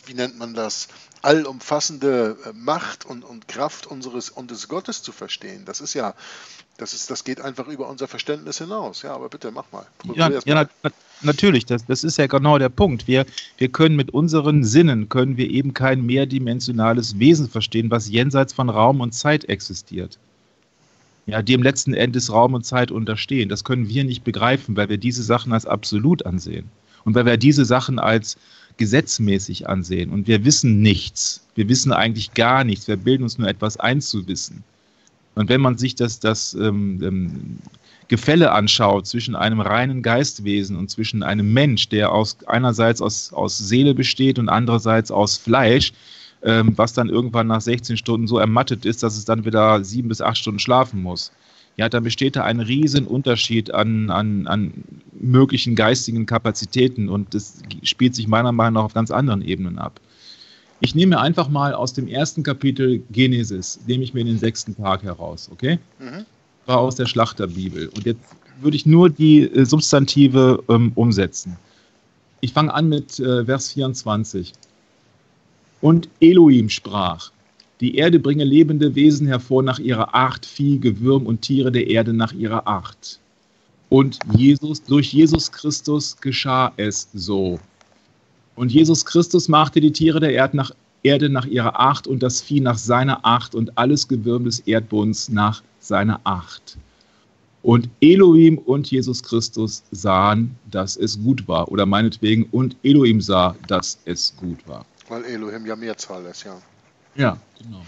wie nennt man das, allumfassende Macht und Kraft des Gottes zu verstehen. Das geht einfach über unser Verständnis hinaus. Ja, aber bitte, mach mal. Natürlich, das ist ja genau der Punkt. Wir können mit unseren Sinnen, können wir eben kein mehrdimensionales Wesen verstehen, was jenseits von Raum und Zeit existiert. Ja, dem letzten Endes Raum und Zeit unterstehen. Das können wir nicht begreifen, weil wir diese Sachen als absolut ansehen. Und weil wir diese Sachen als gesetzmäßig ansehen. Und wir wissen nichts. Wir wissen eigentlich gar nichts. Wir bilden uns nur etwas ein zu wissen. Und wenn man sich das Gefälle anschaut zwischen einem reinen Geistwesen und zwischen einem Mensch, der einerseits aus Seele besteht und andererseits aus Fleisch, was dann irgendwann nach 16 Stunden so ermattet ist, dass es dann wieder 7 bis 8 Stunden schlafen muss. Ja, dann besteht da ein riesen Unterschied an möglichen geistigen Kapazitäten und das spielt sich meiner Meinung nach auf ganz anderen Ebenen ab. Ich nehme einfach mal aus dem ersten Kapitel Genesis, nehme ich mir den 6. Tag heraus, okay? War aus der Schlachterbibel. Und jetzt würde ich nur die Substantive umsetzen. Ich fange an mit Vers 24. Und Elohim sprach: Die Erde bringe lebende Wesen hervor nach ihrer Art, Vieh, Gewürm und Tiere der Erde nach ihrer Art. Und durch Jesus Christus geschah es so. Und Jesus Christus machte die Tiere der Erde nach ihrer Art und das Vieh nach seiner Art und alles Gewürm des Erdbodens nach seiner Art. Und Elohim und Jesus Christus sahen, dass es gut war. Oder meinetwegen, und Elohim sah, dass es gut war. Weil Elohim ja Mehrzahl ist, ja. Ja, genau.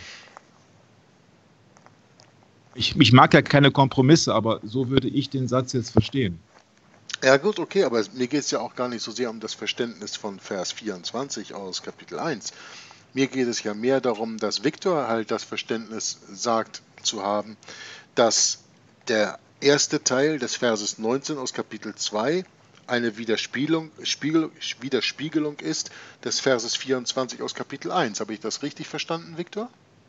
Ich mag ja keine Kompromisse, aber so würde ich den Satz jetzt verstehen. Ja gut, okay, aber mir geht es ja auch gar nicht so sehr um das Verständnis von Vers 24 aus Kapitel 1. Mir geht es ja mehr darum, dass Viktor halt das Verständnis sagt zu haben, dass der erste Teil des Verses 19 aus Kapitel 2 eine Widerspiegelung ist des Verses 24 aus Kapitel 1. Habe ich das richtig verstanden, Viktor?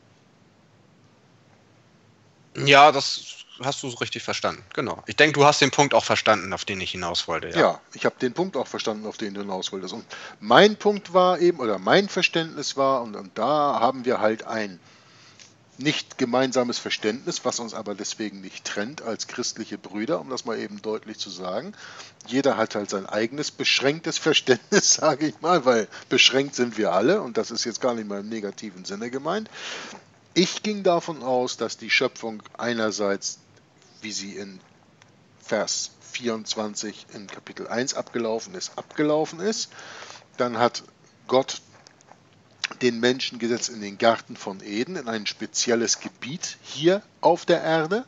Ja, das hast du so richtig verstanden, genau. Ich denke, du hast den Punkt auch verstanden, auf den ich hinaus wollte. Ja, ich habe den Punkt auch verstanden, auf den du hinaus wolltest. Und mein Punkt war eben, oder mein Verständnis war, und da haben wir halt ein nicht gemeinsames Verständnis, was uns aber deswegen nicht trennt als christliche Brüder, um das mal eben deutlich zu sagen. Jeder hat halt sein eigenes beschränktes Verständnis, sage ich mal, weil beschränkt sind wir alle und das ist jetzt gar nicht mal im negativen Sinne gemeint. Ich ging davon aus, dass die Schöpfung einerseits, wie sie in Vers 24 in Kapitel 1 abgelaufen ist. Dann hat Gott den Menschen gesetzt in den Garten von Eden, in ein spezielles Gebiet hier auf der Erde,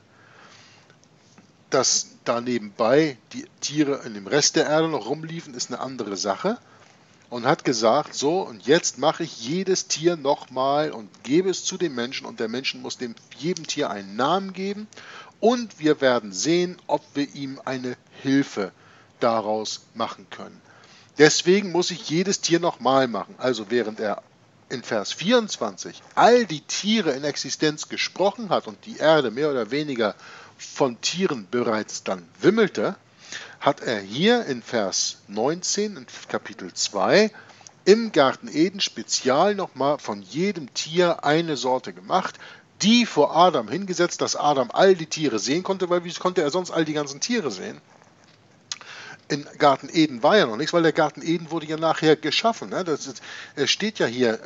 dass da nebenbei die Tiere in dem Rest der Erde noch rumliefen, ist eine andere Sache. Und hat gesagt, so, und jetzt mache ich jedes Tier nochmal und gebe es zu dem Menschen und der Mensch muss jedem Tier einen Namen geben und wir werden sehen, ob wir ihm eine Hilfe daraus machen können. Deswegen muss ich jedes Tier nochmal machen. Also während er in Vers 24 all die Tiere in Existenz gesprochen hat und die Erde mehr oder weniger von Tieren bereits dann wimmelte, hat er hier in Vers 19, in Kapitel 2, im Garten Eden spezial nochmal von jedem Tier eine Sorte gemacht, die vor Adam hingesetzt, dass Adam all die Tiere sehen konnte, weil wie konnte er sonst all die ganzen Tiere sehen? In Garten Eden war ja noch nichts, weil der Garten Eden wurde ja nachher geschaffen. Ne? Es steht ja hier,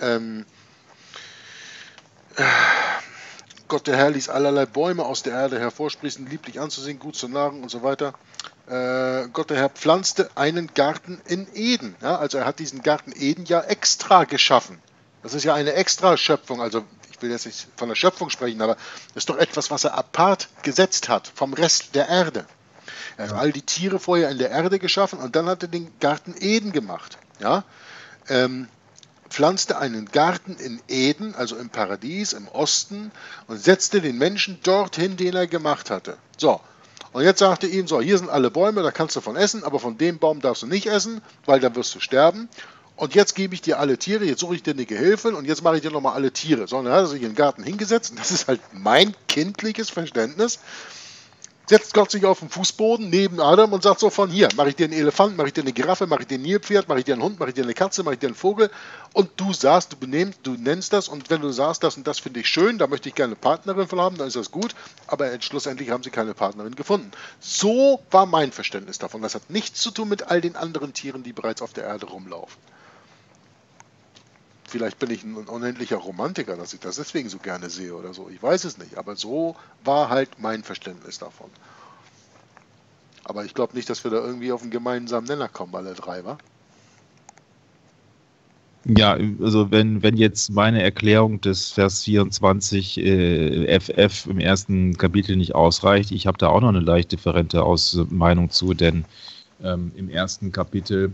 Gott der Herr ließ allerlei Bäume aus der Erde hervorsprießen, lieblich anzusehen, gut zu nagen und so weiter. Gott der Herr pflanzte einen Garten in Eden. Ja? Also er hat diesen Garten Eden ja extra geschaffen. Das ist ja eine Extra-Schöpfung. Also ich will jetzt nicht von der Schöpfung sprechen, aber das ist doch etwas, was er apart gesetzt hat vom Rest der Erde. Er hat all die Tiere vorher in der Erde geschaffen und dann hat er den Garten Eden gemacht. Ja? Pflanzte einen Garten in Eden, also im Paradies, im Osten, und setzte den Menschen dorthin, den er gemacht hatte. So, und jetzt sagte ihm, so, hier sind alle Bäume, da kannst du von essen, aber von dem Baum darfst du nicht essen, weil dann wirst du sterben. Und jetzt gebe ich dir alle Tiere, jetzt suche ich dir eine Gehilfin und jetzt mache ich dir nochmal alle Tiere. So, und dann hat er sich in den Garten hingesetzt und das ist halt mein kindliches Verständnis. setzt Gott sich auf den Fußboden neben Adam und sagt so von hier, mache ich dir einen Elefant, mache ich dir eine Giraffe, mache ich dir ein Nilpferd, mache ich dir einen Hund, mache ich dir eine Katze, mache ich dir einen Vogel und du sagst, du nennst das und wenn du sagst, das und das finde ich schön, da möchte ich gerne eine Partnerin von haben, dann ist das gut, aber schlussendlich haben sie keine Partnerin gefunden. So war mein Verständnis davon. Das hat nichts zu tun mit all den anderen Tieren, die bereits auf der Erde rumlaufen. Vielleicht bin ich ein unendlicher Romantiker, dass ich das deswegen so gerne sehe oder so. Ich weiß es nicht, aber so war halt mein Verständnis davon. Aber ich glaube nicht, dass wir da irgendwie auf einen gemeinsamen Nenner kommen, alle drei, wa? Ja, also wenn jetzt meine Erklärung des Vers 24 FF im ersten Kapitel nicht ausreicht, ich habe da auch noch eine leicht differente Meinung zu, denn im ersten Kapitel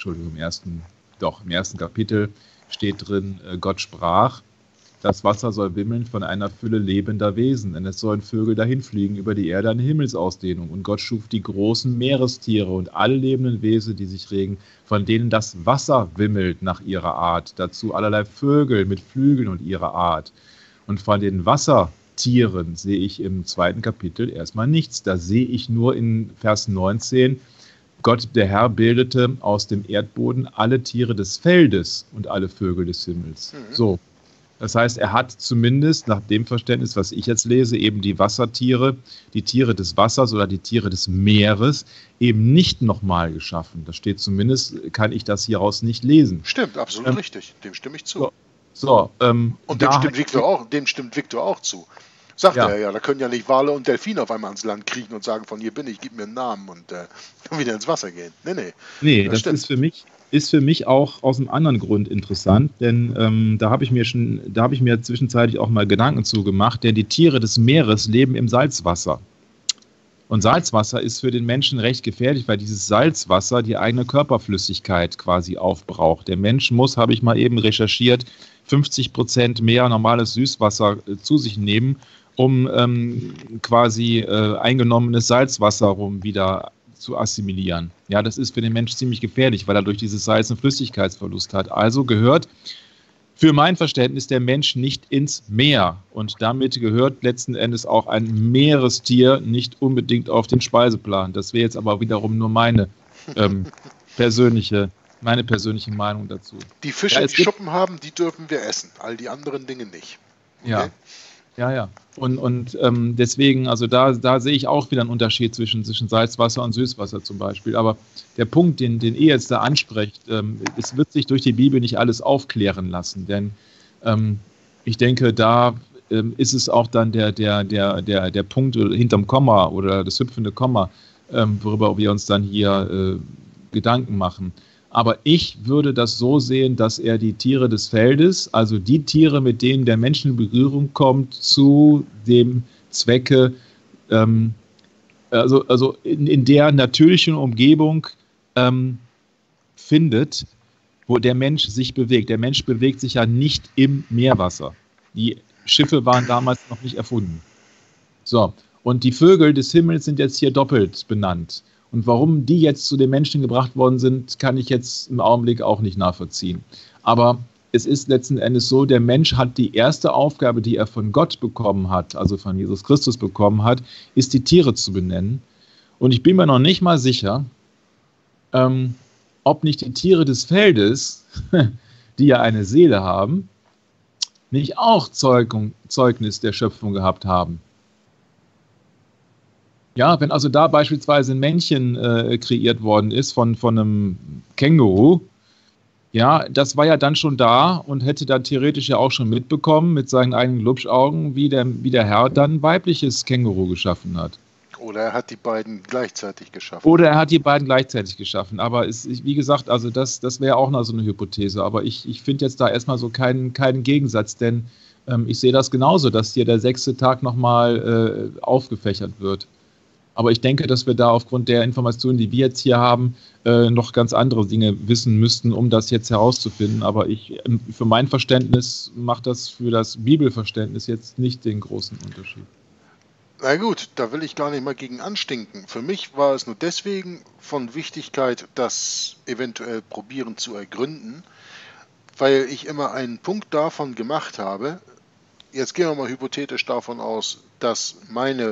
steht drin, Gott sprach, das Wasser soll wimmeln von einer Fülle lebender Wesen, denn es sollen Vögel dahinfliegen über die Erde eine Himmelsausdehnung. Und Gott schuf die großen Meerestiere und alle lebenden Wesen, die sich regen, von denen das Wasser wimmelt nach ihrer Art. Dazu allerlei Vögel mit Flügeln und ihrer Art. Und von den Wassertieren sehe ich im zweiten Kapitel erstmal nichts. Da sehe ich nur in Vers 19, Gott, der Herr, bildete aus dem Erdboden alle Tiere des Feldes und alle Vögel des Himmels. So. Das heißt, er hat zumindest nach dem Verständnis, was ich jetzt lese, eben die Wassertiere, die Tiere des Wassers oder die Tiere des Meeres eben nicht nochmal geschaffen. Das steht zumindest, kann ich das hieraus nicht lesen. Stimmt, absolut richtig. Dem stimme ich zu. Und dem stimmt Victor auch zu. Sagt er ja, da können ja nicht Wale und Delfine auf einmal ans Land kriechen und sagen, von hier bin ich, gib mir einen Namen und wieder ins Wasser gehen. Nee, das ist für mich auch aus einem anderen Grund interessant, denn da habe ich mir zwischenzeitlich auch mal Gedanken zu gemacht, denn die Tiere des Meeres leben im Salzwasser. Und Salzwasser ist für den Menschen recht gefährlich, weil dieses Salzwasser die eigene Körperflüssigkeit quasi aufbraucht. Der Mensch muss, habe ich mal eben recherchiert, 50% mehr normales Süßwasser zu sich nehmen, um quasi eingenommenes Salzwasser wieder zu assimilieren. Ja, das ist für den Mensch ziemlich gefährlich, weil er durch dieses Salz einen Flüssigkeitsverlust hat. Also gehört für mein Verständnis der Mensch nicht ins Meer. Und damit gehört letzten Endes auch ein Meerestier nicht unbedingt auf den Speiseplan. Das wäre jetzt aber wiederum nur meine persönliche Meinung dazu. Die Fische, die Schuppen haben, die dürfen wir essen. All die anderen Dinge nicht. Okay? Ja. Und deswegen, also da sehe ich auch wieder einen Unterschied zwischen Salzwasser und Süßwasser zum Beispiel. Aber der Punkt, den ihr jetzt da ansprecht, es wird sich durch die Bibel nicht alles aufklären lassen. Denn ich denke, da ist es auch dann der Punkt hinterm Komma oder das hüpfende Komma, worüber wir uns dann hier Gedanken machen. Aber ich würde das so sehen, dass er die Tiere des Feldes, also die Tiere, mit denen der Mensch in Berührung kommt, zu dem Zwecke, also in der natürlichen Umgebung findet, wo der Mensch sich bewegt. Der Mensch bewegt sich ja nicht im Meerwasser. Die Schiffe waren damals noch nicht erfunden. So, und die Vögel des Himmels sind jetzt hier doppelt benannt. Und warum die jetzt zu den Menschen gebracht worden sind, kann ich jetzt im Augenblick auch nicht nachvollziehen. Aber es ist letzten Endes so, der Mensch hat die erste Aufgabe, die er von Gott bekommen hat, also von Jesus Christus bekommen hat, ist die Tiere zu benennen. Und ich bin mir noch nicht mal sicher, ob nicht die Tiere des Feldes, die ja eine Seele haben, nicht auch Zeugnis der Schöpfung gehabt haben. Ja, wenn also da beispielsweise ein Männchen kreiert worden ist von einem Känguru, ja, das war ja dann schon da und hätte dann theoretisch ja auch schon mitbekommen mit seinen eigenen Glubschaugen, wie der Herr dann ein weibliches Känguru geschaffen hat. Oder er hat die beiden gleichzeitig geschaffen. Aber wie gesagt, also das wäre auch noch so eine Hypothese. Aber ich finde jetzt da erstmal so keinen Gegensatz, denn ich sehe das genauso, dass hier der 6. Tag nochmal aufgefächert wird. Aber ich denke, dass wir da aufgrund der Informationen, die wir jetzt hier haben, noch ganz andere Dinge wissen müssten, um das jetzt herauszufinden. Aber für mein Verständnis macht das für das Bibelverständnis jetzt nicht den großen Unterschied. Na gut, da will ich gar nicht mal gegen anstinken. Für mich war es nur deswegen von Wichtigkeit, das eventuell probieren zu ergründen, weil ich immer einen Punkt davon gemacht habe. Jetzt gehen wir mal hypothetisch davon aus, dass meine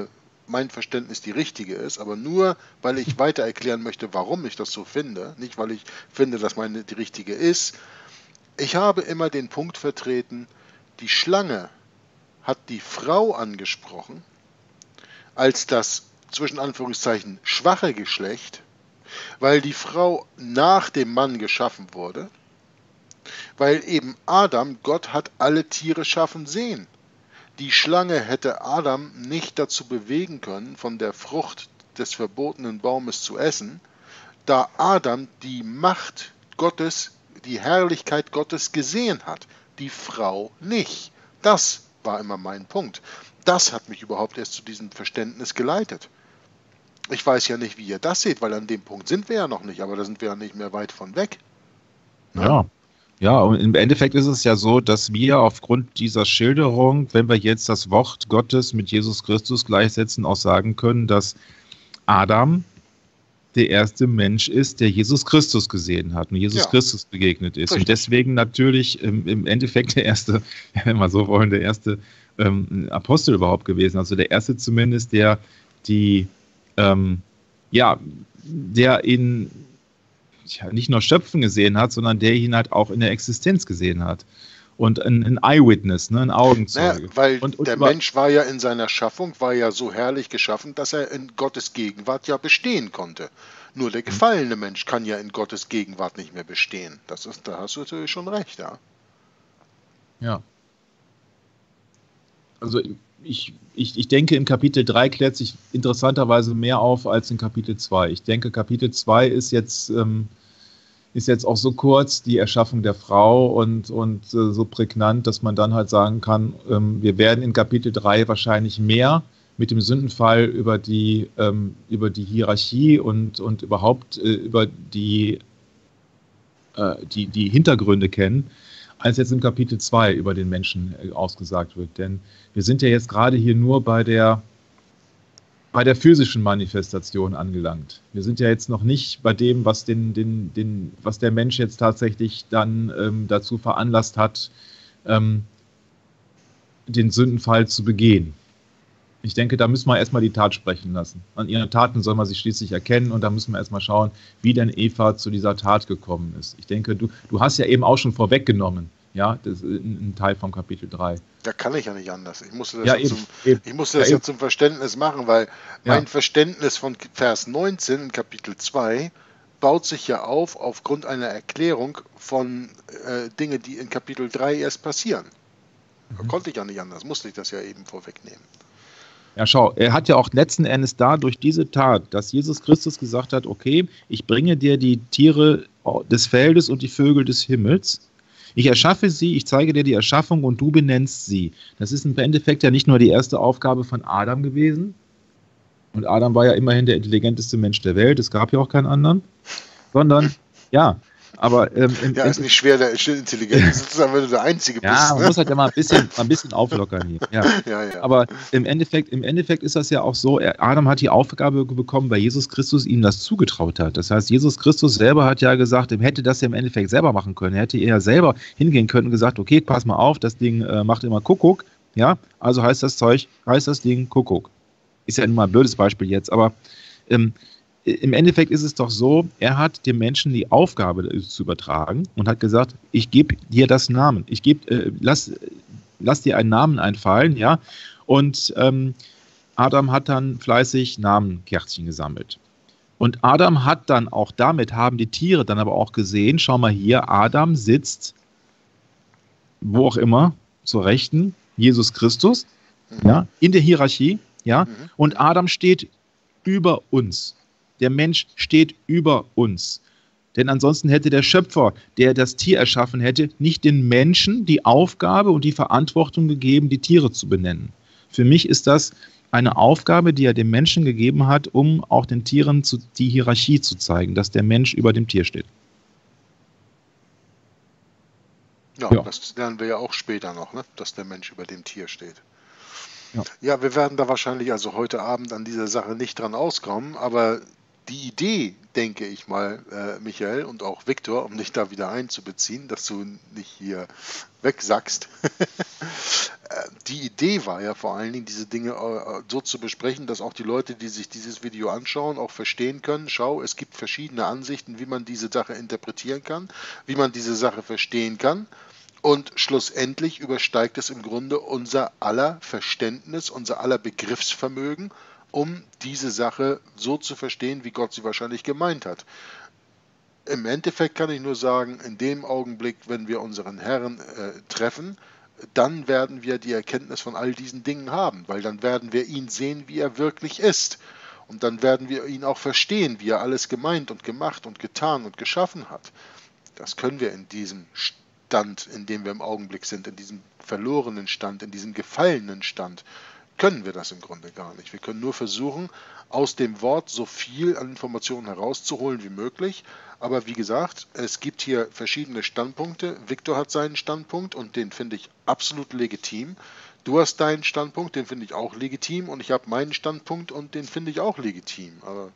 mein Verständnis die richtige ist, aber nur, weil ich weiter erklären möchte, warum ich das so finde, nicht weil ich finde, dass meine die richtige ist. Ich habe immer den Punkt vertreten, die Schlange hat die Frau angesprochen als das zwischen Anführungszeichen schwache Geschlecht, weil die Frau nach dem Mann geschaffen wurde, weil eben Adam, Gott hat alle Tiere schaffen sehen. Die Schlange hätte Adam nicht dazu bewegen können, von der Frucht des verbotenen Baumes zu essen, da Adam die Macht Gottes, die Herrlichkeit Gottes gesehen hat, die Frau nicht. Das war immer mein Punkt. Das hat mich überhaupt erst zu diesem Verständnis geleitet. Ich weiß ja nicht, wie ihr das seht, weil an dem Punkt sind wir ja noch nicht, aber da sind wir ja nicht mehr weit von weg. Ja. Ja, und im Endeffekt ist es ja so, dass wir aufgrund dieser Schilderung, wenn wir jetzt das Wort Gottes mit Jesus Christus gleichsetzen, auch sagen können, dass Adam der erste Mensch ist, der Jesus Christus gesehen hat und Jesus Christus begegnet ist. Richtig. Und deswegen natürlich im Endeffekt der erste, wenn wir so wollen, der erste Apostel überhaupt gewesen. Also der erste zumindest, der ihn nicht nur schöpfen gesehen hat, sondern der ihn halt auch in der Existenz gesehen hat. Und ein Eyewitness, ne, ein Augenzeuge. Naja, weil und der Mensch war ja in seiner Schaffung, war ja so herrlich geschaffen, dass er in Gottes Gegenwart ja bestehen konnte. Nur der gefallene Mensch kann ja in Gottes Gegenwart nicht mehr bestehen. Da hast du natürlich schon recht, ja. Ja. Also ich denke, in Kapitel 3 klärt sich interessanterweise mehr auf als in Kapitel 2. Ich denke, Kapitel 2 ist jetzt auch so kurz, die Erschaffung der Frau und so prägnant, dass man dann halt sagen kann, wir werden in Kapitel 3 wahrscheinlich mehr mit dem Sündenfall über die Hierarchie und überhaupt über die Hintergründe kennen, als jetzt im Kapitel 2 über den Menschen ausgesagt wird. Denn wir sind ja jetzt gerade hier nur bei der physischen Manifestation angelangt. Wir sind ja jetzt noch nicht bei dem, was was der Mensch jetzt tatsächlich dann dazu veranlasst hat, den Sündenfall zu begehen. Ich denke, da müssen wir erstmal die Tat sprechen lassen. An ihren Taten soll man sie schließlich erkennen und da müssen wir erstmal schauen, wie denn Eva zu dieser Tat gekommen ist. Ich denke, du hast ja eben auch schon vorweggenommen, ja, das ist ein Teil vom Kapitel 3. Da kann ich ja nicht anders. Ich musste das, Ja, zum Verständnis machen, weil mein Verständnis von Vers 19 in Kapitel 2 baut sich ja aufgrund einer Erklärung von Dingen, die in Kapitel 3 erst passieren. Da konnte ich ja nicht anders, musste ich das ja eben vorwegnehmen. Ja, schau, er hat ja auch letzten Endes durch diese Tat, dass Jesus Christus gesagt hat, okay, ich bringe dir die Tiere des Feldes und die Vögel des Himmels. Ich erschaffe sie, ich zeige dir die Erschaffung und du benennst sie. Das ist im Endeffekt ja nicht nur die erste Aufgabe von Adam gewesen. Und Adam war ja immerhin der intelligenteste Mensch der Welt, es gab ja auch keinen anderen. Sondern, ja, aber... ist nicht schwer, der intelligent ist, sozusagen, wenn du der Einzige bist. Ja, man muss halt ja mal ein bisschen auflockern hier. Ja. Ja. Aber im Endeffekt ist das ja auch so, Adam hat die Aufgabe bekommen, weil Jesus Christus ihm das zugetraut hat. Das heißt, Jesus Christus selber hat ja gesagt, er hätte das ja im Endeffekt selber machen können. Er hätte ja selber hingehen können und gesagt, okay, pass mal auf, das Ding macht immer Kuckuck. Ja, also heißt das Ding Kuckuck. Ist ja nun mal ein blödes Beispiel jetzt, aber im Endeffekt ist es doch so, er hat dem Menschen die Aufgabe zu übertragen und hat gesagt, ich gebe dir das Namen. Lass dir einen Namen einfallen, ja. Und Adam hat dann fleißig Namenkärtchen gesammelt. Und Adam hat dann auch, damit haben die Tiere dann aber auch gesehen, schau mal hier, Adam sitzt, wo auch immer, zur Rechten, Jesus Christus, ja, in der Hierarchie, ja, und Adam steht über uns. Der Mensch steht über uns. Denn ansonsten hätte der Schöpfer, der das Tier erschaffen hätte, nicht den Menschen die Aufgabe und die Verantwortung gegeben, die Tiere zu benennen. Für mich ist das eine Aufgabe, die er dem Menschen gegeben hat, um auch den Tieren die Hierarchie zu zeigen, dass der Mensch über dem Tier steht. Ja, das lernen wir ja auch später noch, ne? Dass der Mensch über dem Tier steht. Ja, wir werden da wahrscheinlich also heute Abend an dieser Sache nicht dran auskommen, aber die Idee, denke ich mal, Michael und auch Viktor, um dich da wieder einzubeziehen, dass du nicht hier wegsackst. Die Idee war ja vor allen Dingen, diese Dinge so zu besprechen, dass auch die Leute, die sich dieses Video anschauen, auch verstehen können, schau, es gibt verschiedene Ansichten, wie man diese Sache interpretieren kann, wie man diese Sache verstehen kann. Und schlussendlich übersteigt es im Grunde unser aller Verständnis, unser aller Begriffsvermögen, um diese Sache so zu verstehen, wie Gott sie wahrscheinlich gemeint hat. Im Endeffekt kann ich nur sagen, in dem Augenblick, wenn wir unseren Herrn treffen, dann werden wir die Erkenntnis von all diesen Dingen haben, weil dann werden wir ihn sehen, wie er wirklich ist. Und dann werden wir ihn auch verstehen, wie er alles gemeint und gemacht und getan und geschaffen hat. Das können wir in diesem Stand, in dem wir im Augenblick sind, in diesem verlorenen Stand, in diesem gefallenen Stand, können wir das im Grunde gar nicht. Wir können nur versuchen, aus dem Wort so viel an Informationen herauszuholen wie möglich. Aber wie gesagt, es gibt hier verschiedene Standpunkte. Viktor hat seinen Standpunkt und den finde ich absolut legitim. Du hast deinen Standpunkt, den finde ich auch legitim. Und ich habe meinen Standpunkt und den finde ich auch legitim. Aber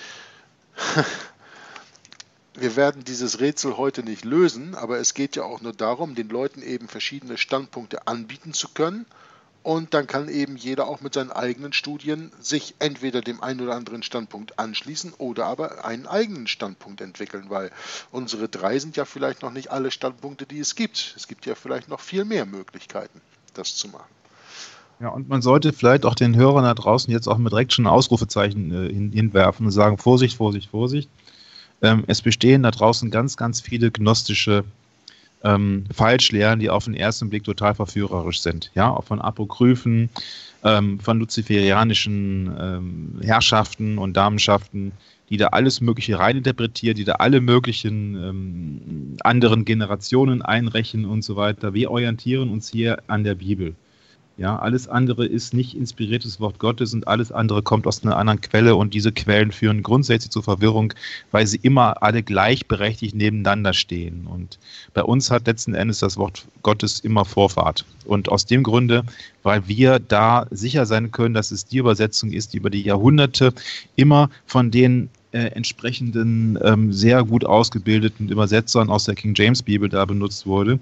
wir werden dieses Rätsel heute nicht lösen, aber es geht ja auch nur darum, den Leuten eben verschiedene Standpunkte anbieten zu können. Und dann kann eben jeder auch mit seinen eigenen Studien sich entweder dem einen oder anderen Standpunkt anschließen oder aber einen eigenen Standpunkt entwickeln, weil unsere 3 sind ja vielleicht noch nicht alle Standpunkte, die es gibt. Es gibt ja vielleicht noch viel mehr Möglichkeiten, das zu machen. Ja, und man sollte vielleicht auch den Hörern da draußen jetzt auch mit direkt schon ein Ausrufezeichen hinwerfen und sagen, Vorsicht, Vorsicht, Vorsicht. Es bestehen da draußen ganz, ganz viele gnostische Falschlehren, die auf den ersten Blick total verführerisch sind. Ja, auch von Apokryphen, von luziferianischen Herrschaften und Damenschaften, die da alles Mögliche reininterpretieren, die da alle möglichen anderen Generationen einrechnen und so weiter. Wir orientieren uns hier an der Bibel. Ja, alles andere ist nicht inspiriertes Wort Gottes und alles andere kommt aus einer anderen Quelle und diese Quellen führen grundsätzlich zur Verwirrung, weil sie immer alle gleichberechtigt nebeneinander stehen. Und bei uns hat letzten Endes das Wort Gottes immer Vorfahrt. Und aus dem Grunde, weil wir da sicher sein können, dass es die Übersetzung ist, die über die Jahrhunderte immer von den entsprechenden sehr gut ausgebildeten Übersetzern aus der King James Bibel da benutzt wurde.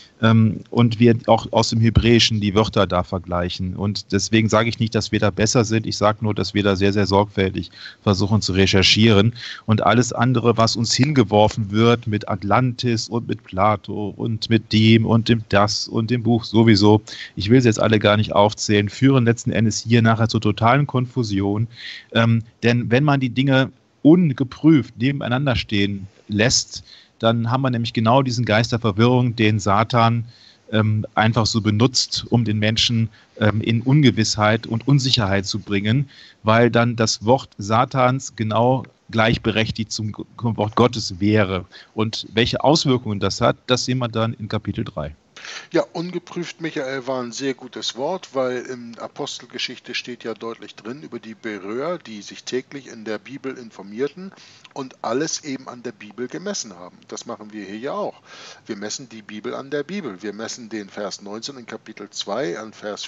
Und wir auch aus dem Hebräischen die Wörter da vergleichen. Und deswegen sage ich nicht, dass wir da besser sind. Ich sage nur, dass wir da sehr, sehr sorgfältig versuchen zu recherchieren. Und alles andere, was uns hingeworfen wird mit Atlantis und mit Plato und mit dem und dem das und dem Buch sowieso, ich will sie jetzt alle gar nicht aufzählen, führen letzten Endes hier nachher zur totalen Konfusion. Denn wenn man die Dinge ungeprüft nebeneinander stehen lässt, dann haben wir nämlich genau diesen Geist der Verwirrung, den Satan einfach so benutzt, um den Menschen in Ungewissheit und Unsicherheit zu bringen, weil dann das Wort Satans genau gleichberechtigt zum Wort Gottes wäre. Und welche Auswirkungen das hat, das sehen wir dann in Kapitel 3. Ja, ungeprüft, Michael, war ein sehr gutes Wort, weil in Apostelgeschichte steht ja deutlich drin über die Beröer, die sich täglich in der Bibel informierten und alles eben an der Bibel gemessen haben. Das machen wir hier ja auch. Wir messen die Bibel an der Bibel. Wir messen den Vers 19 in Kapitel 2 an Vers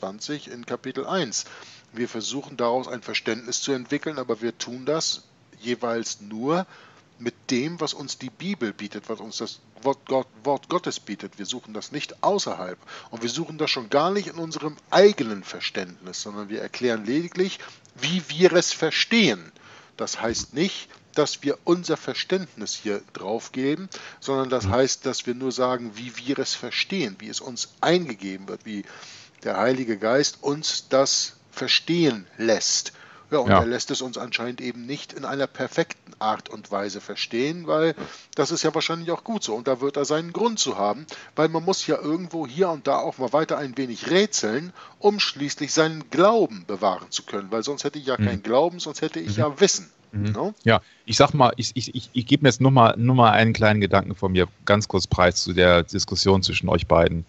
24 in Kapitel 1. Wir versuchen daraus ein Verständnis zu entwickeln, aber wir tun das jeweils nur mit dem, was uns die Bibel bietet, was uns das Wort Gottes bietet. Wir suchen das nicht außerhalb. Und wir suchen das schon gar nicht in unserem eigenen Verständnis, sondern wir erklären lediglich, wie wir es verstehen. Das heißt nicht, dass wir unser Verständnis hier drauf geben, sondern das heißt, dass wir nur sagen, wie wir es verstehen, wie es uns eingegeben wird, wie der Heilige Geist uns das verstehen lässt. Ja, und er lässt es uns anscheinend eben nicht in einer perfekten Art und Weise verstehen, weil das ist ja wahrscheinlich auch gut so. Und da wird er seinen Grund zu haben, weil man muss ja irgendwo hier und da auch mal weiter ein wenig rätseln, um schließlich seinen Glauben bewahren zu können. Weil sonst hätte ich ja keinen Glauben, sonst hätte ich ja Wissen. No? Ja, ich sag mal, ich gebe mir jetzt nur mal einen kleinen Gedanken von mir ganz kurz preis zu der Diskussion zwischen euch beiden.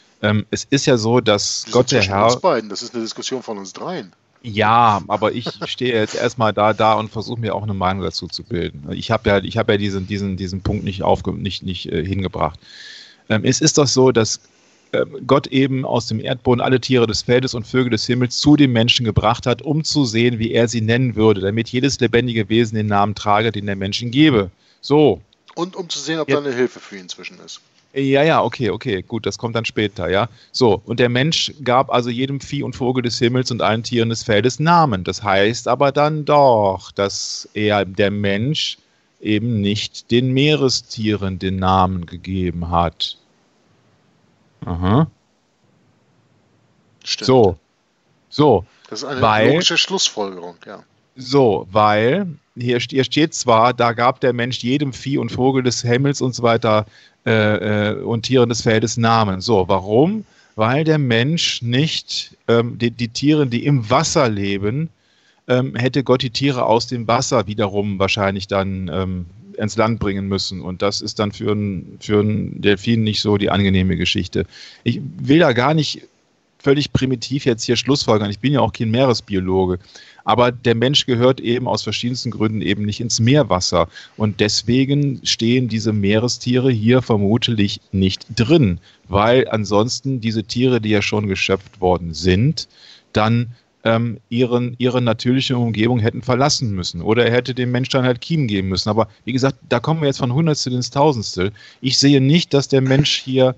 Es ist ja so, dass Gott der Herr... Uns beiden. Das ist eine Diskussion von uns dreien. Ja, aber ich stehe jetzt erstmal da und versuche mir auch eine Meinung dazu zu bilden. Ich habe ja diesen Punkt nicht hingebracht. Es ist doch so, dass Gott eben aus dem Erdboden alle Tiere des Feldes und Vögel des Himmels zu dem Menschen gebracht hat, um zu sehen, wie er sie nennen würde, damit jedes lebendige Wesen den Namen trage, den der Mensch ihm gebe. So. Und um zu sehen, ob da eine Hilfe für ihn zwischen ist. Ja, okay, gut, das kommt dann später, ja. So, und der Mensch gab also jedem Vieh und Vogel des Himmels und allen Tieren des Feldes Namen. Das heißt aber dann doch, dass der Mensch eben nicht den Meerestieren den Namen gegeben hat. Aha. Stimmt. So. Das ist eine logische Schlussfolgerung, ja. So, weil hier steht zwar, da gab der Mensch jedem Vieh und Vogel des Himmels und so weiter und Tieren des Feldes Namen. So, warum? Weil der Mensch nicht die Tiere, die im Wasser leben, hätte Gott die Tiere aus dem Wasser wiederum wahrscheinlich dann ins Land bringen müssen. Und das ist dann für einen Delfin nicht so die angenehme Geschichte. Ich will da gar nicht völlig primitiv jetzt hier schlussfolgern. Ich bin ja auch kein Meeresbiologe. Aber der Mensch gehört eben aus verschiedensten Gründen eben nicht ins Meerwasser. Und deswegen stehen diese Meerestiere hier vermutlich nicht drin. Weil ansonsten diese Tiere, die ja schon geschöpft worden sind, dann ihre natürliche Umgebung hätten verlassen müssen. Oder er hätte dem Mensch dann halt Kiemen geben müssen. Aber wie gesagt, da kommen wir jetzt von Hundertstel ins Tausendstel. Ich sehe nicht, dass der Mensch hier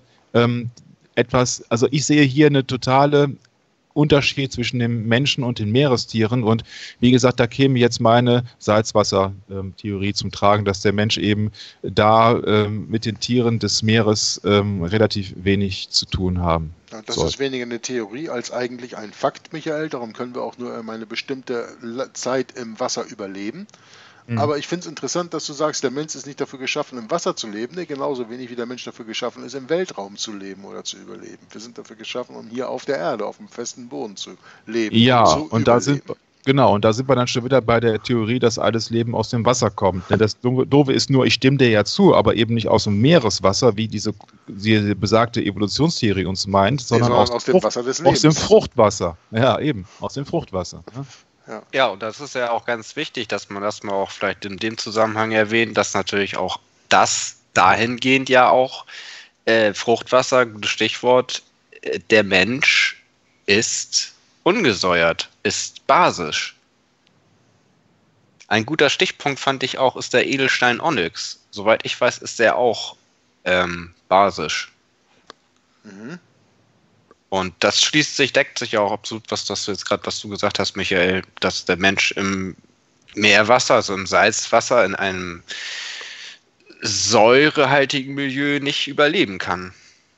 ich sehe hier eine totale Unterschied zwischen dem Menschen und den Meerestieren. Und wie gesagt, da käme jetzt meine Salzwasser-Theorie zum Tragen, dass der Mensch eben da mit den Tieren des Meeres relativ wenig zu tun haben. Ja, das ist weniger eine Theorie als eigentlich ein Fakt, Michael. Darum können wir auch nur eine bestimmte Zeit im Wasser überleben. Aber ich finde es interessant, dass du sagst, der Mensch ist nicht dafür geschaffen, im Wasser zu leben. Nee, genauso wenig wie der Mensch dafür geschaffen ist, im Weltraum zu leben oder zu überleben. Wir sind dafür geschaffen, um hier auf der Erde, auf dem festen Boden zu leben. Ja, und da sind wir dann schon wieder bei der Theorie, dass alles Leben aus dem Wasser kommt. Denn das Doofe ist nur, ich stimme dir ja zu, aber eben nicht aus dem Meereswasser, wie diese besagte Evolutionstheorie uns meint, sondern aus dem Wasser des Lebens. Aus dem Fruchtwasser. Ja, eben, aus dem Fruchtwasser. Ja, und das ist ja auch ganz wichtig, dass man das mal auch vielleicht in dem Zusammenhang erwähnt, dass natürlich auch das dahingehend ja auch Fruchtwasser, gutes Stichwort, der Mensch ist ungesäuert, ist basisch. Ein guter Stichpunkt fand ich auch, ist der Edelstein Onyx. Soweit ich weiß, ist der auch basisch. Mhm. Und das deckt sich auch absolut, was du gesagt hast, Michael, dass der Mensch im Meerwasser, also im Salzwasser, in einem säurehaltigen Milieu nicht überleben kann.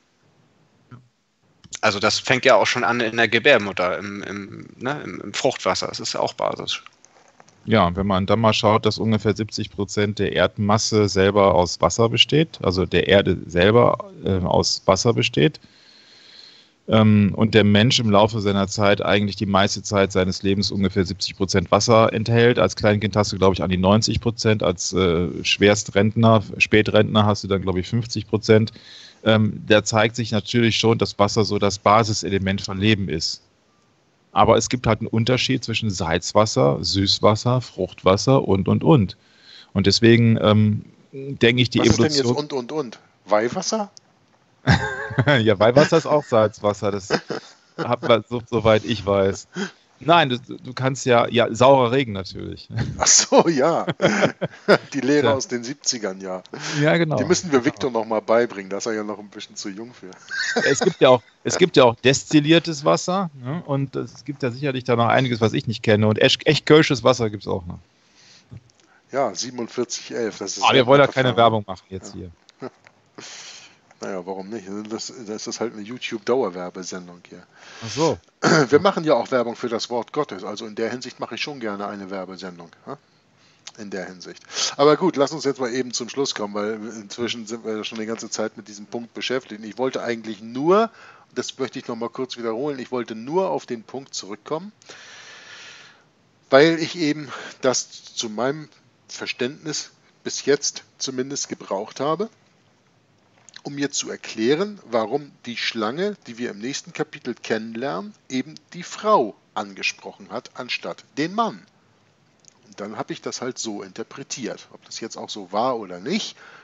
Also das fängt ja auch schon an in der Gebärmutter, im Fruchtwasser. Das ist ja auch basisch. Ja, und wenn man dann mal schaut, dass ungefähr 70% der Erdmasse selber aus Wasser besteht, also der Erde selber aus Wasser besteht, und der Mensch im Laufe seiner Zeit eigentlich die meiste Zeit seines Lebens ungefähr 70% Wasser enthält. Als Kleinkind hast du, glaube ich, an die 90%. Als Schwerstrentner, Spätrentner hast du dann, glaube ich, 50%. Da zeigt sich natürlich schon, dass Wasser so das Basiselement von Leben ist. Aber es gibt halt einen Unterschied zwischen Salzwasser, Süßwasser, Fruchtwasser und. Und deswegen denke ich, die Evolution... Was ist denn jetzt und? Weihwasser? Ja, Weihwasser ist auch Salzwasser, das hat man soweit ich weiß. Nein, du kannst ja saurer Regen natürlich. Ach so, ja. Die Lehre aus den 70ern, ja. Ja, genau. Die müssen wir Victor noch mal beibringen, da ist er ja noch ein bisschen zu jung für. Es gibt ja auch destilliertes Wasser, ne? Und es gibt ja sicherlich da noch einiges, was ich nicht kenne. Und echt kölsches Wasser gibt es auch noch. Ja, 4711. Das ist wir wollen ja keine Werbung machen jetzt hier. Naja, warum nicht? Das ist halt eine YouTube-Dauerwerbesendung hier. Ach so. Wir machen ja auch Werbung für das Wort Gottes. Also in der Hinsicht mache ich schon gerne eine Werbesendung. In der Hinsicht. Aber gut, lass uns jetzt mal eben zum Schluss kommen, weil inzwischen sind wir schon die ganze Zeit mit diesem Punkt beschäftigt. Ich wollte eigentlich nur, das möchte ich noch mal kurz wiederholen, ich wollte nur auf den Punkt zurückkommen, weil ich eben das zu meinem Verständnis bis jetzt zumindest gebraucht habe, um mir zu erklären, warum die Schlange, die wir im nächsten Kapitel kennenlernen, eben die Frau angesprochen hat, anstatt den Mann. Und dann habe ich das halt so interpretiert. Ob das jetzt auch so war oder nicht,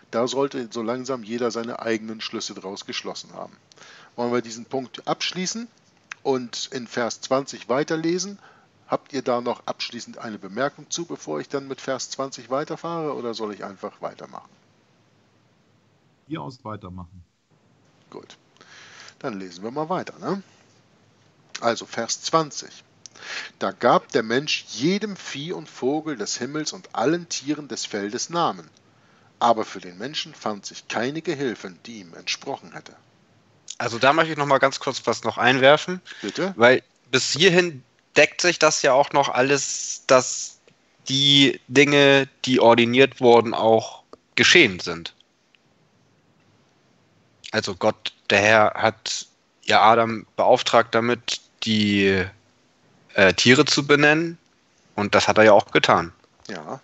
Da sollte so langsam jeder seine eigenen Schlüsse draus geschlossen haben. Wollen wir diesen Punkt abschließen und in Vers 20 weiterlesen? Habt ihr da noch abschließend eine Bemerkung zu, bevor ich dann mit Vers 20 weiterfahre, oder soll ich einfach weitermachen? Hier aus weitermachen. Gut, dann lesen wir mal weiter. Ne? Also Vers 20. Da gab der Mensch jedem Vieh und Vogel des Himmels und allen Tieren des Feldes Namen. Aber für den Menschen fand sich keine Gehilfin, die ihm entsprochen hätte. Also da möchte ich noch mal ganz kurz was noch einwerfen, Bitte? weil bis hierhin deckt sich das ja auch noch alles, dass die Dinge, die ordiniert wurden, auch geschehen sind. Also Gott, der Herr, hat ja Adam beauftragt damit, die Tiere zu benennen, und das hat er ja auch getan. Ja.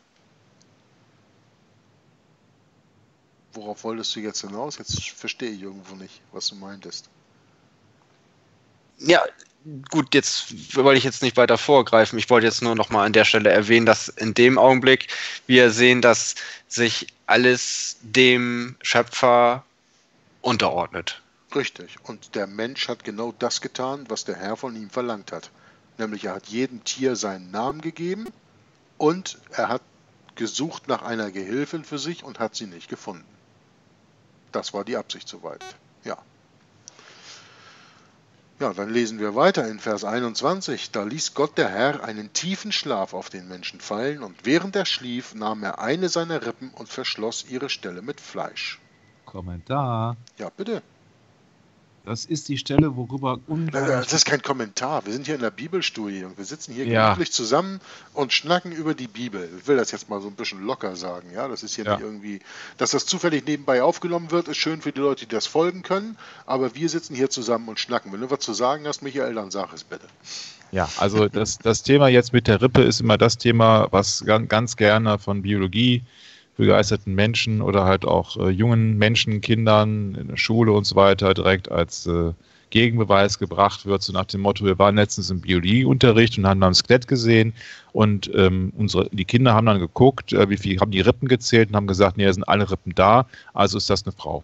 Worauf wolltest du jetzt hinaus? Jetzt verstehe ich irgendwo nicht, was du meintest. Ja, gut, jetzt wollte ich jetzt nicht weiter vorgreifen. Ich wollte jetzt nur noch mal an der Stelle erwähnen, dass in dem Augenblick wir sehen, dass sich alles dem Schöpfer unterordnet. Richtig. Und der Mensch hat genau das getan, was der Herr von ihm verlangt hat. Nämlich er hat jedem Tier seinen Namen gegeben und er hat gesucht nach einer Gehilfin für sich und hat sie nicht gefunden. Das war die Absicht soweit. Ja. Ja, dann lesen wir weiter in Vers 21. Da ließ Gott der Herr einen tiefen Schlaf auf den Menschen fallen, und während er schlief, nahm er eine seiner Rippen und verschloss ihre Stelle mit Fleisch. Kommentar. Ja, bitte. Das ist die Stelle, worüber Das ist kein Kommentar. Wir sind hier in der Bibelstudie und wir sitzen hier Ja. gemütlich zusammen und schnacken über die Bibel. Ich will das jetzt mal so ein bisschen locker sagen. Ja, das ist hier Ja. nicht irgendwie, dass das zufällig nebenbei aufgenommen wird, ist schön für die Leute, die das folgen können. Aber wir sitzen hier zusammen und schnacken. Wenn du was zu sagen hast, Michael, dann sag es bitte. Ja, also das Thema jetzt mit der Rippe ist immer das Thema, was ganz gerne von Biologie begeisterten Menschen oder halt auch jungen Menschen, Kindern in der Schule und so weiter direkt als Gegenbeweis gebracht wird, so nach dem Motto, wir waren letztens im Biologieunterricht und haben dann ein Skelett gesehen und die Kinder haben dann geguckt, wie viel haben die Rippen gezählt und haben gesagt, nee, da sind alle Rippen da, also ist das eine Frau.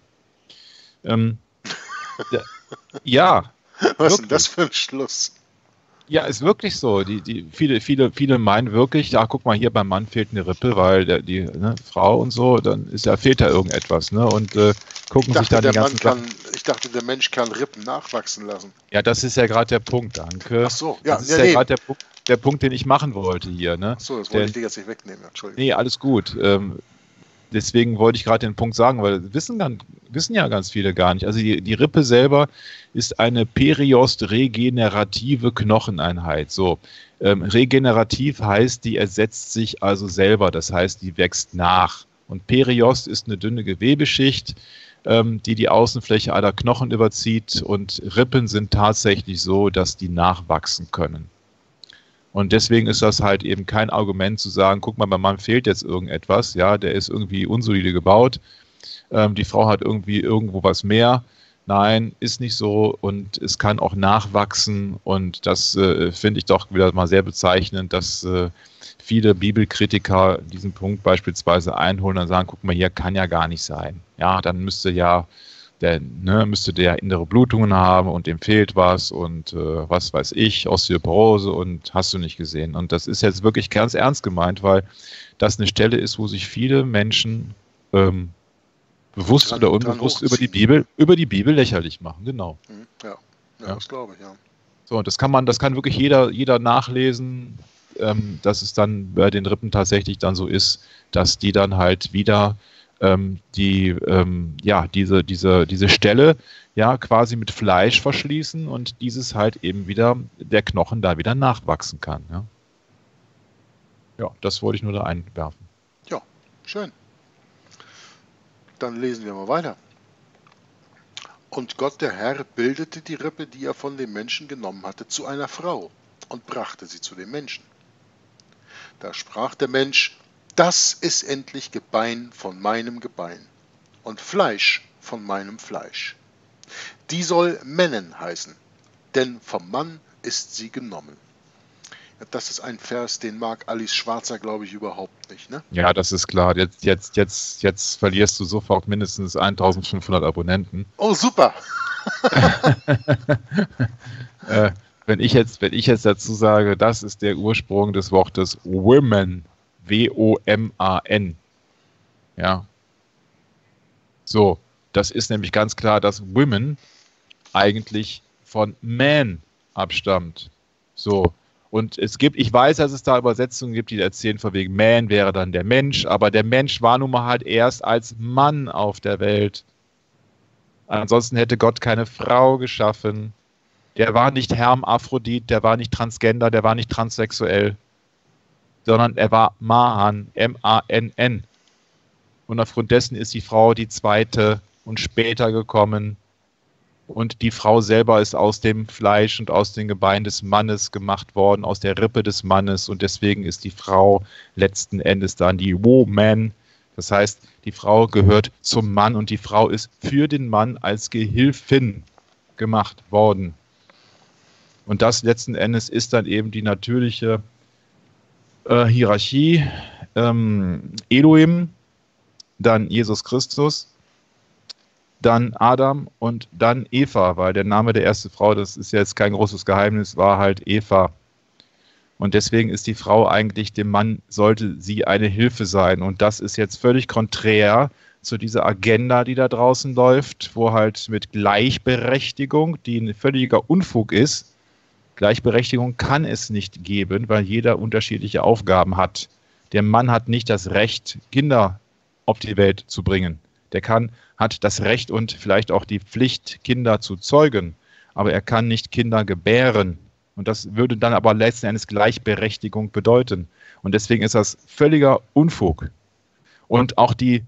Ja. Was ist denn Wirklich. das für ein Schluss? Ja, ist wirklich so. Viele meinen wirklich, ja, guck mal, hier beim Mann fehlt eine Rippe, weil die Frau und so, dann fehlt da irgendetwas, ne? Und gucken sich dann die ganzen Sachen. Ich dachte, der Mensch kann Rippen nachwachsen lassen. Ja, das ist ja gerade der Punkt, danke. Ach so, ja, das ist ja gerade der Punkt, den ich machen wollte hier, ne? Ach so, das wollte ich dir jetzt nicht wegnehmen, Entschuldigung. Nee, alles gut. Deswegen wollte ich gerade den Punkt sagen, weil wissen ja ganz viele gar nicht. Also die Rippe selber ist eine periost-regenerative Knocheneinheit. So, regenerativ heißt, die ersetzt sich also selber, das heißt, die wächst nach. Und Periost ist eine dünne Gewebeschicht, die Außenfläche aller Knochen überzieht, und Rippen sind tatsächlich so, dass die nachwachsen können. Und deswegen ist das halt eben kein Argument zu sagen, guck mal, beim Mann fehlt jetzt irgendetwas, ja, der ist irgendwie unsolide gebaut, die Frau hat irgendwie irgendwo was mehr. Nein, ist nicht so, und es kann auch nachwachsen, und das finde ich doch wieder mal sehr bezeichnend, dass viele Bibelkritiker diesen Punkt beispielsweise einholen und sagen, guck mal, hier kann ja gar nicht sein. Ja, dann müsste der innere Blutungen haben und dem fehlt was und was weiß ich, Osteoporose und hast du nicht gesehen. Und das ist jetzt wirklich ganz ernst gemeint, weil das eine Stelle ist, wo sich viele Menschen bewusst oder unbewusst über die Bibel lächerlich machen, genau. Ja, das glaube ich, ja. So, und das kann wirklich jeder nachlesen, dass es dann bei den Rippen tatsächlich dann so ist, dass die dann halt wieder diese Stelle ja quasi mit Fleisch verschließen und dieses halt eben wieder, der Knochen da wieder nachwachsen kann. Ja, ja, das wollte ich nur da einwerfen. Ja, schön. Dann lesen wir mal weiter. Und Gott der Herr bildete die Rippe, die er von dem Menschen genommen hatte, zu einer Frau und brachte sie zu dem Menschen. Da sprach der Mensch: Das ist endlich Gebein von meinem Gebein und Fleisch von meinem Fleisch. Die soll Männen heißen, denn vom Mann ist sie genommen. Das ist ein Vers, den mag Alice Schwarzer, glaube ich, überhaupt überhaupt nicht, ne? Ja, das ist klar. Jetzt verlierst du sofort mindestens 1500 Abonnenten. Oh, super! Wenn ich jetzt dazu sage, das ist der Ursprung des Wortes Woman, W-O-M-A-N. Ja. So, das ist nämlich ganz klar, dass Women eigentlich von Man abstammt. So. Und ich weiß, dass es da Übersetzungen gibt, die erzählen, von wegen Man wäre dann der Mensch, aber der Mensch war nun mal halt erst als Mann auf der Welt. Ansonsten hätte Gott keine Frau geschaffen. Der war nicht Hermaphrodit, der war nicht Transgender, der war nicht transsexuell, sondern er war Mahan, M-A-N-N. Und aufgrund dessen ist die Frau die zweite und später gekommen. Und die Frau selber ist aus dem Fleisch und aus den Gebeinen des Mannes gemacht worden, aus der Rippe des Mannes. Und deswegen ist die Frau letzten Endes dann die Woman. Das heißt, die Frau gehört zum Mann und die Frau ist für den Mann als Gehilfin gemacht worden. Und das letzten Endes ist dann eben die natürliche Hierarchie. Elohim, dann Jesus Christus, dann Adam und dann Eva, weil der Name der ersten Frau, das ist jetzt kein großes Geheimnis, war halt Eva. Und deswegen ist die Frau eigentlich dem Mann, sollte sie eine Hilfe sein. Und das ist jetzt völlig konträr zu dieser Agenda, die da draußen läuft, wo halt mit Gleichberechtigung, die ein völliger Unfug ist, Gleichberechtigung kann es nicht geben, weil jeder unterschiedliche Aufgaben hat. Der Mann hat nicht das Recht, Kinder auf die Welt zu bringen. Der hat das Recht und vielleicht auch die Pflicht, Kinder zu zeugen, aber er kann nicht Kinder gebären. Und das würde dann aber letzten Endes Gleichberechtigung bedeuten. Und deswegen ist das völliger Unfug. Und auch die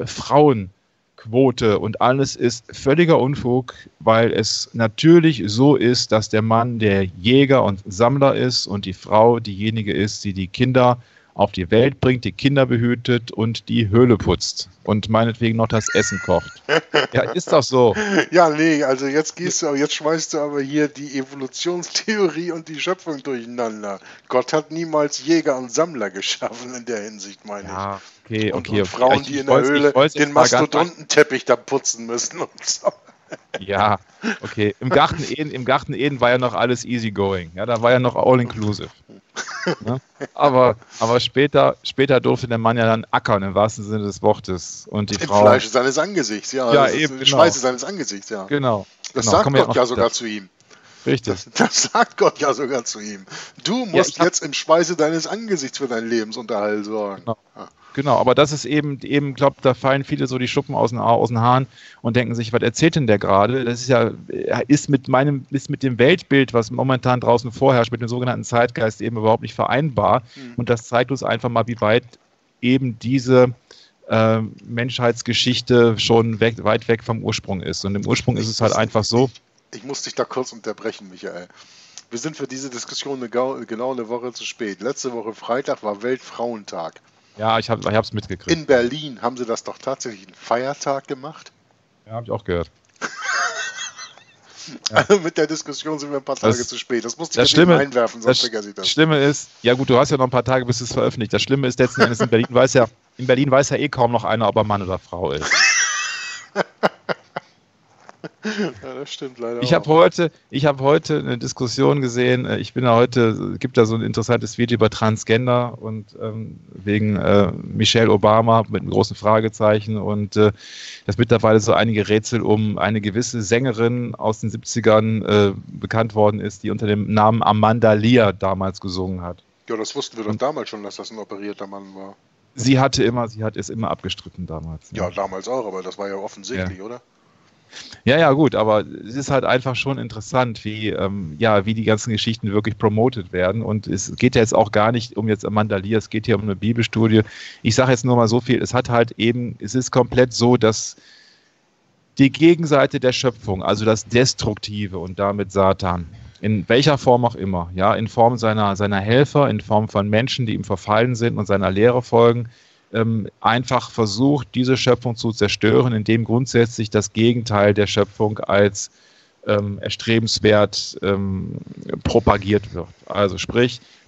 Frauenquote und alles ist völliger Unfug, weil es natürlich so ist, dass der Mann der Jäger und Sammler ist und die Frau diejenige ist, die die Kinder auf die Welt bringt, die Kinder behütet und die Höhle putzt und meinetwegen noch das Essen kocht. Ja, ist doch so. Ja, nee, also jetzt schmeißt du aber hier die Evolutionstheorie und die Schöpfung durcheinander. Gott hat niemals Jäger und Sammler geschaffen in der Hinsicht, meine ich. Ja, okay. Und Frauen, die in der Höhle den Mastodontenteppich da putzen müssen und so. Ja, okay. Im Garten Eden war ja noch alles easygoing. Ja, da war ja noch all inclusive. Ja? Aber später durfte der Mann ja dann ackern, im wahrsten Sinne des Wortes. Und die Frau. Im Fleisch seines Angesichts, ja. Ja, eben. Im Schweiße seines Angesichts, ja. Genau. Das sagt Gott ja sogar zu ihm. Richtig. Das sagt Gott ja sogar zu ihm. Du musst jetzt im Schweiße deines Angesichts für deinen Lebensunterhalt sorgen. Genau. Genau, aber das ist eben, glaube, da fallen viele so die Schuppen aus den Haaren und denken sich, was erzählt denn der gerade? Das ist ja, ist mit dem Weltbild, was momentan draußen vorherrscht, mit dem sogenannten Zeitgeist eben überhaupt nicht vereinbar. Und das zeigt uns einfach mal, wie weit eben diese Menschheitsgeschichte schon weit weg vom Ursprung ist. Und im Ursprung ist es halt einfach so. Ich muss dich da kurz unterbrechen, Michael. Wir sind für diese Diskussion genau eine Woche zu spät. Letzte Woche Freitag war Weltfrauentag. Ja, ich hab's mitgekriegt. In Berlin haben sie das doch tatsächlich einen Feiertag gemacht? Ja, habe ich auch gehört. Also mit der Diskussion sind wir ein paar Tage zu spät. Das musste ich einwerfen, sonst vergesse ich das. Das Schlimme ist, ja gut, du hast ja noch ein paar Tage, bis es veröffentlicht. Das Schlimme ist letzten Endes, in Berlin weiß ja eh kaum noch einer, ob er Mann oder Frau ist. Ja, das stimmt leider. Ich habe heute eine Diskussion gesehen. Gibt da so ein interessantes Video über Transgender und wegen Michelle Obama mit einem großen Fragezeichen und dass mittlerweile so einige Rätsel um eine gewisse Sängerin aus den 70ern bekannt worden ist, die unter dem Namen Amanda Lear damals gesungen hat. Ja, das wussten wir doch damals schon, dass das ein operierter Mann war. Sie hat es immer abgestritten damals. Ne? Ja, damals auch, aber das war ja offensichtlich, oder? Ja, gut, aber es ist halt einfach schon interessant, wie die ganzen Geschichten wirklich promotet werden. Und es geht ja jetzt auch gar nicht um jetzt Amanda Lear, es geht hier um eine Bibelstudie. Ich sage jetzt nur mal so viel, es ist komplett so, dass die Gegenseite der Schöpfung, also das Destruktive und damit Satan, in welcher Form auch immer, ja, in Form seiner Helfer, in Form von Menschen, die ihm verfallen sind und seiner Lehre folgen, einfach versucht, diese Schöpfung zu zerstören, indem grundsätzlich das Gegenteil der Schöpfung als erstrebenswert propagiert wird. Also sprich,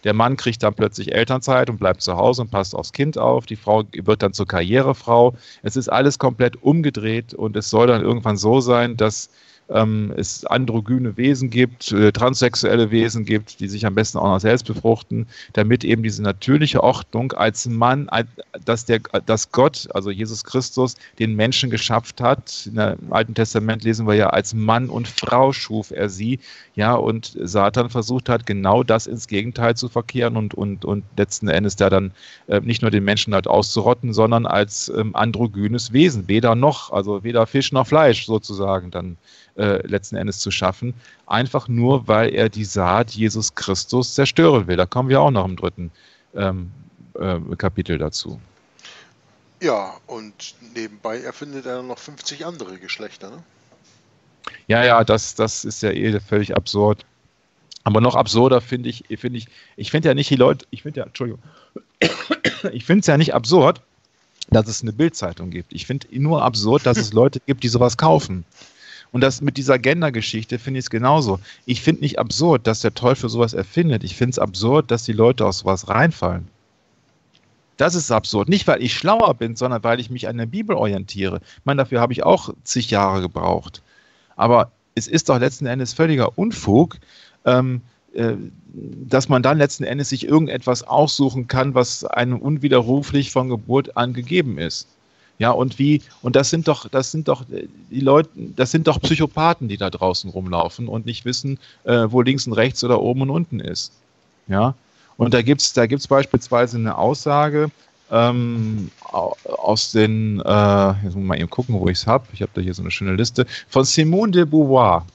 Der Mann kriegt dann plötzlich Elternzeit und bleibt zu Hause und passt aufs Kind auf. Die Frau wird dann zur Karrierefrau. Es ist alles komplett umgedreht und es soll dann irgendwann so sein, dass es androgyne Wesen gibt, transsexuelle Wesen gibt, die sich am besten auch noch selbst befruchten, damit eben diese natürliche Ordnung als Mann, dass Gott, also Jesus Christus, den Menschen geschafft hat. Im Alten Testament lesen wir ja, als Mann und Frau schuf er sie, ja, und Satan versucht hat, genau das ins Gegenteil zu verkehren und letzten Endes da dann nicht nur den Menschen halt auszurotten, sondern als androgynes Wesen, weder noch, also weder Fisch noch Fleisch sozusagen dann letzten Endes zu schaffen, einfach nur, weil er die Saat Jesus Christus zerstören will. Da kommen wir auch noch im 3. Kapitel dazu. Ja, und nebenbei erfindet er noch 50 andere Geschlechter, ne? Ja, das ist ja völlig absurd. Aber noch absurder finde ich ja nicht die Leute, ich finde es ja nicht absurd, dass es eine Bild-Zeitung gibt. Ich finde nur absurd, dass es Leute gibt, die sowas kaufen. Und das mit dieser Gender-Geschichte finde ich es genauso. Ich finde nicht absurd, dass der Teufel sowas erfindet. Ich finde es absurd, dass die Leute aus sowas reinfallen. Das ist absurd. Nicht, weil ich schlauer bin, sondern weil ich mich an der Bibel orientiere. Ich meine, dafür habe ich auch zig Jahre gebraucht. Aber es ist doch letzten Endes völliger Unfug, dass man dann letzten Endes sich irgendetwas aussuchen kann, was einem unwiderruflich von Geburt an gegeben ist. Ja, und das sind doch die Leute, das sind doch Psychopathen, die da draußen rumlaufen und nicht wissen, wo links und rechts oder oben und unten ist. Ja, und da gibt's beispielsweise eine Aussage aus den, jetzt muss ich mal eben gucken, wo ich es habe. Ich habe da hier so eine schöne Liste von Simone de Beauvoir.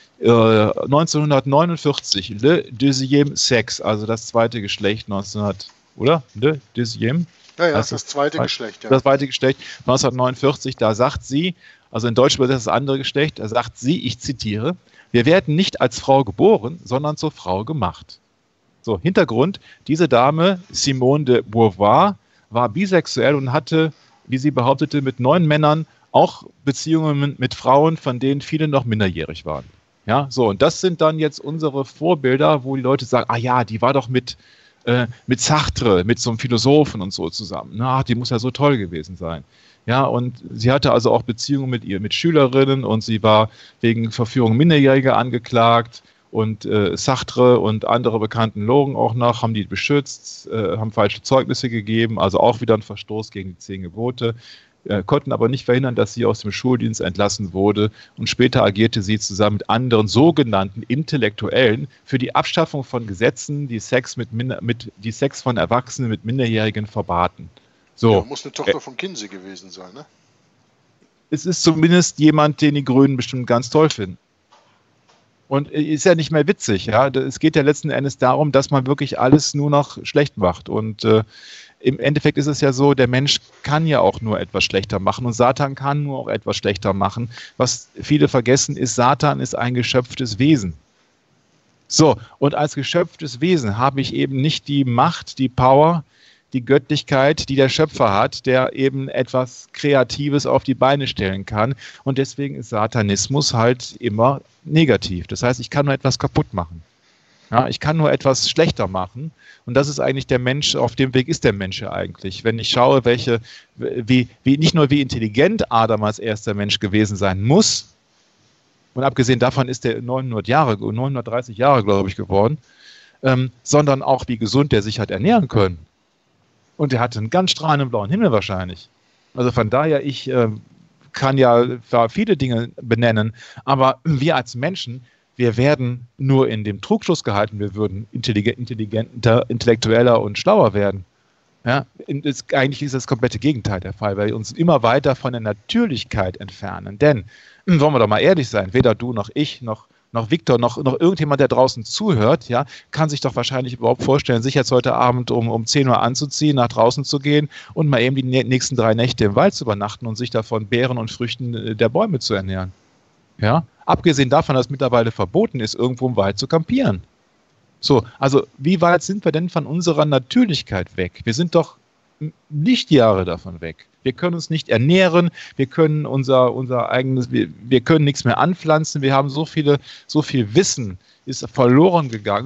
1949, Le Deuxième Sexe, also das zweite Geschlecht, oder? Le Deuxième? Ja, das zweite Geschlecht. Ja. Das zweite Geschlecht, 1949, da sagt sie, also in Deutsch wird das andere Geschlecht, da sagt sie, ich zitiere, wir werden nicht als Frau geboren, sondern zur Frau gemacht. So, Hintergrund, diese Dame, Simone de Beauvoir, war bisexuell und hatte, wie sie behauptete, mit 9 Männern auch Beziehungen mit Frauen, von denen viele noch minderjährig waren. Ja, so, und das sind dann jetzt unsere Vorbilder, wo die Leute sagen, ah ja, die war doch mit Sartre, mit so einem Philosophen und so zusammen. Na, die muss ja so toll gewesen sein. Ja, und sie hatte also auch Beziehungen mit Schülerinnen und sie war wegen Verführung Minderjähriger angeklagt und Sartre und andere Bekannten logen auch noch, haben die beschützt, haben falsche Zeugnisse gegeben, also auch wieder ein Verstoß gegen die 10 Gebote. Konnten aber nicht verhindern, dass sie aus dem Schuldienst entlassen wurde und später agierte sie zusammen mit anderen sogenannten Intellektuellen für die Abschaffung von Gesetzen, die Sex von Erwachsenen mit Minderjährigen verbaten. So. Ja, muss eine Tochter von Kinsey gewesen sein, ne? Es ist zumindest jemand, den die Grünen bestimmt ganz toll finden. Und ist ja nicht mehr witzig, ja. Es geht ja letzten Endes darum, dass man wirklich alles nur noch schlecht macht. Und im Endeffekt ist es ja so, der Mensch kann ja auch nur etwas schlechter machen und Satan kann nur auch etwas schlechter machen. Was viele vergessen ist, Satan ist ein geschöpftes Wesen. So, und als geschöpftes Wesen habe ich eben nicht die Macht, die Power, die Göttlichkeit, die der Schöpfer hat, der eben etwas Kreatives auf die Beine stellen kann. Und deswegen ist Satanismus halt immer negativ. Das heißt, ich kann nur etwas kaputt machen. Ja, ich kann nur etwas schlechter machen. Und das ist eigentlich der Mensch, auf dem Weg ist der Mensch ja eigentlich. Wenn ich schaue, nicht nur wie intelligent Adam als erster Mensch gewesen sein muss, und abgesehen davon ist er 930 Jahre, glaube ich, geworden, sondern auch wie gesund der sich hat ernähren können. Und er hatte einen ganz strahlenden blauen Himmel wahrscheinlich. Also von daher, ich kann ja viele Dinge benennen, aber wir als Menschen, wir werden nur in dem Trugschluss gehalten, wir würden intelligenter, intellektueller und schlauer werden. Ja? Eigentlich ist das komplette Gegenteil der Fall, weil wir uns immer weiter von der Natürlichkeit entfernen. Denn, wollen wir doch mal ehrlich sein, weder du noch ich, noch Victor, noch irgendjemand, der draußen zuhört, ja, kann sich doch wahrscheinlich überhaupt vorstellen, sich jetzt heute Abend um 10 Uhr anzuziehen, nach draußen zu gehen und mal eben die nächsten 3 Nächte im Wald zu übernachten und sich davon Beeren und Früchten der Bäume zu ernähren. Ja? Abgesehen davon, dass es mittlerweile verboten ist, irgendwo im Wald zu campieren. So, also wie weit sind wir denn von unserer Natürlichkeit weg? Wir sind doch Lichtjahre davon weg. Wir können uns nicht ernähren, wir können unser eigenes, wir können nichts mehr anpflanzen, wir haben so viel Wissen ist verloren gegangen,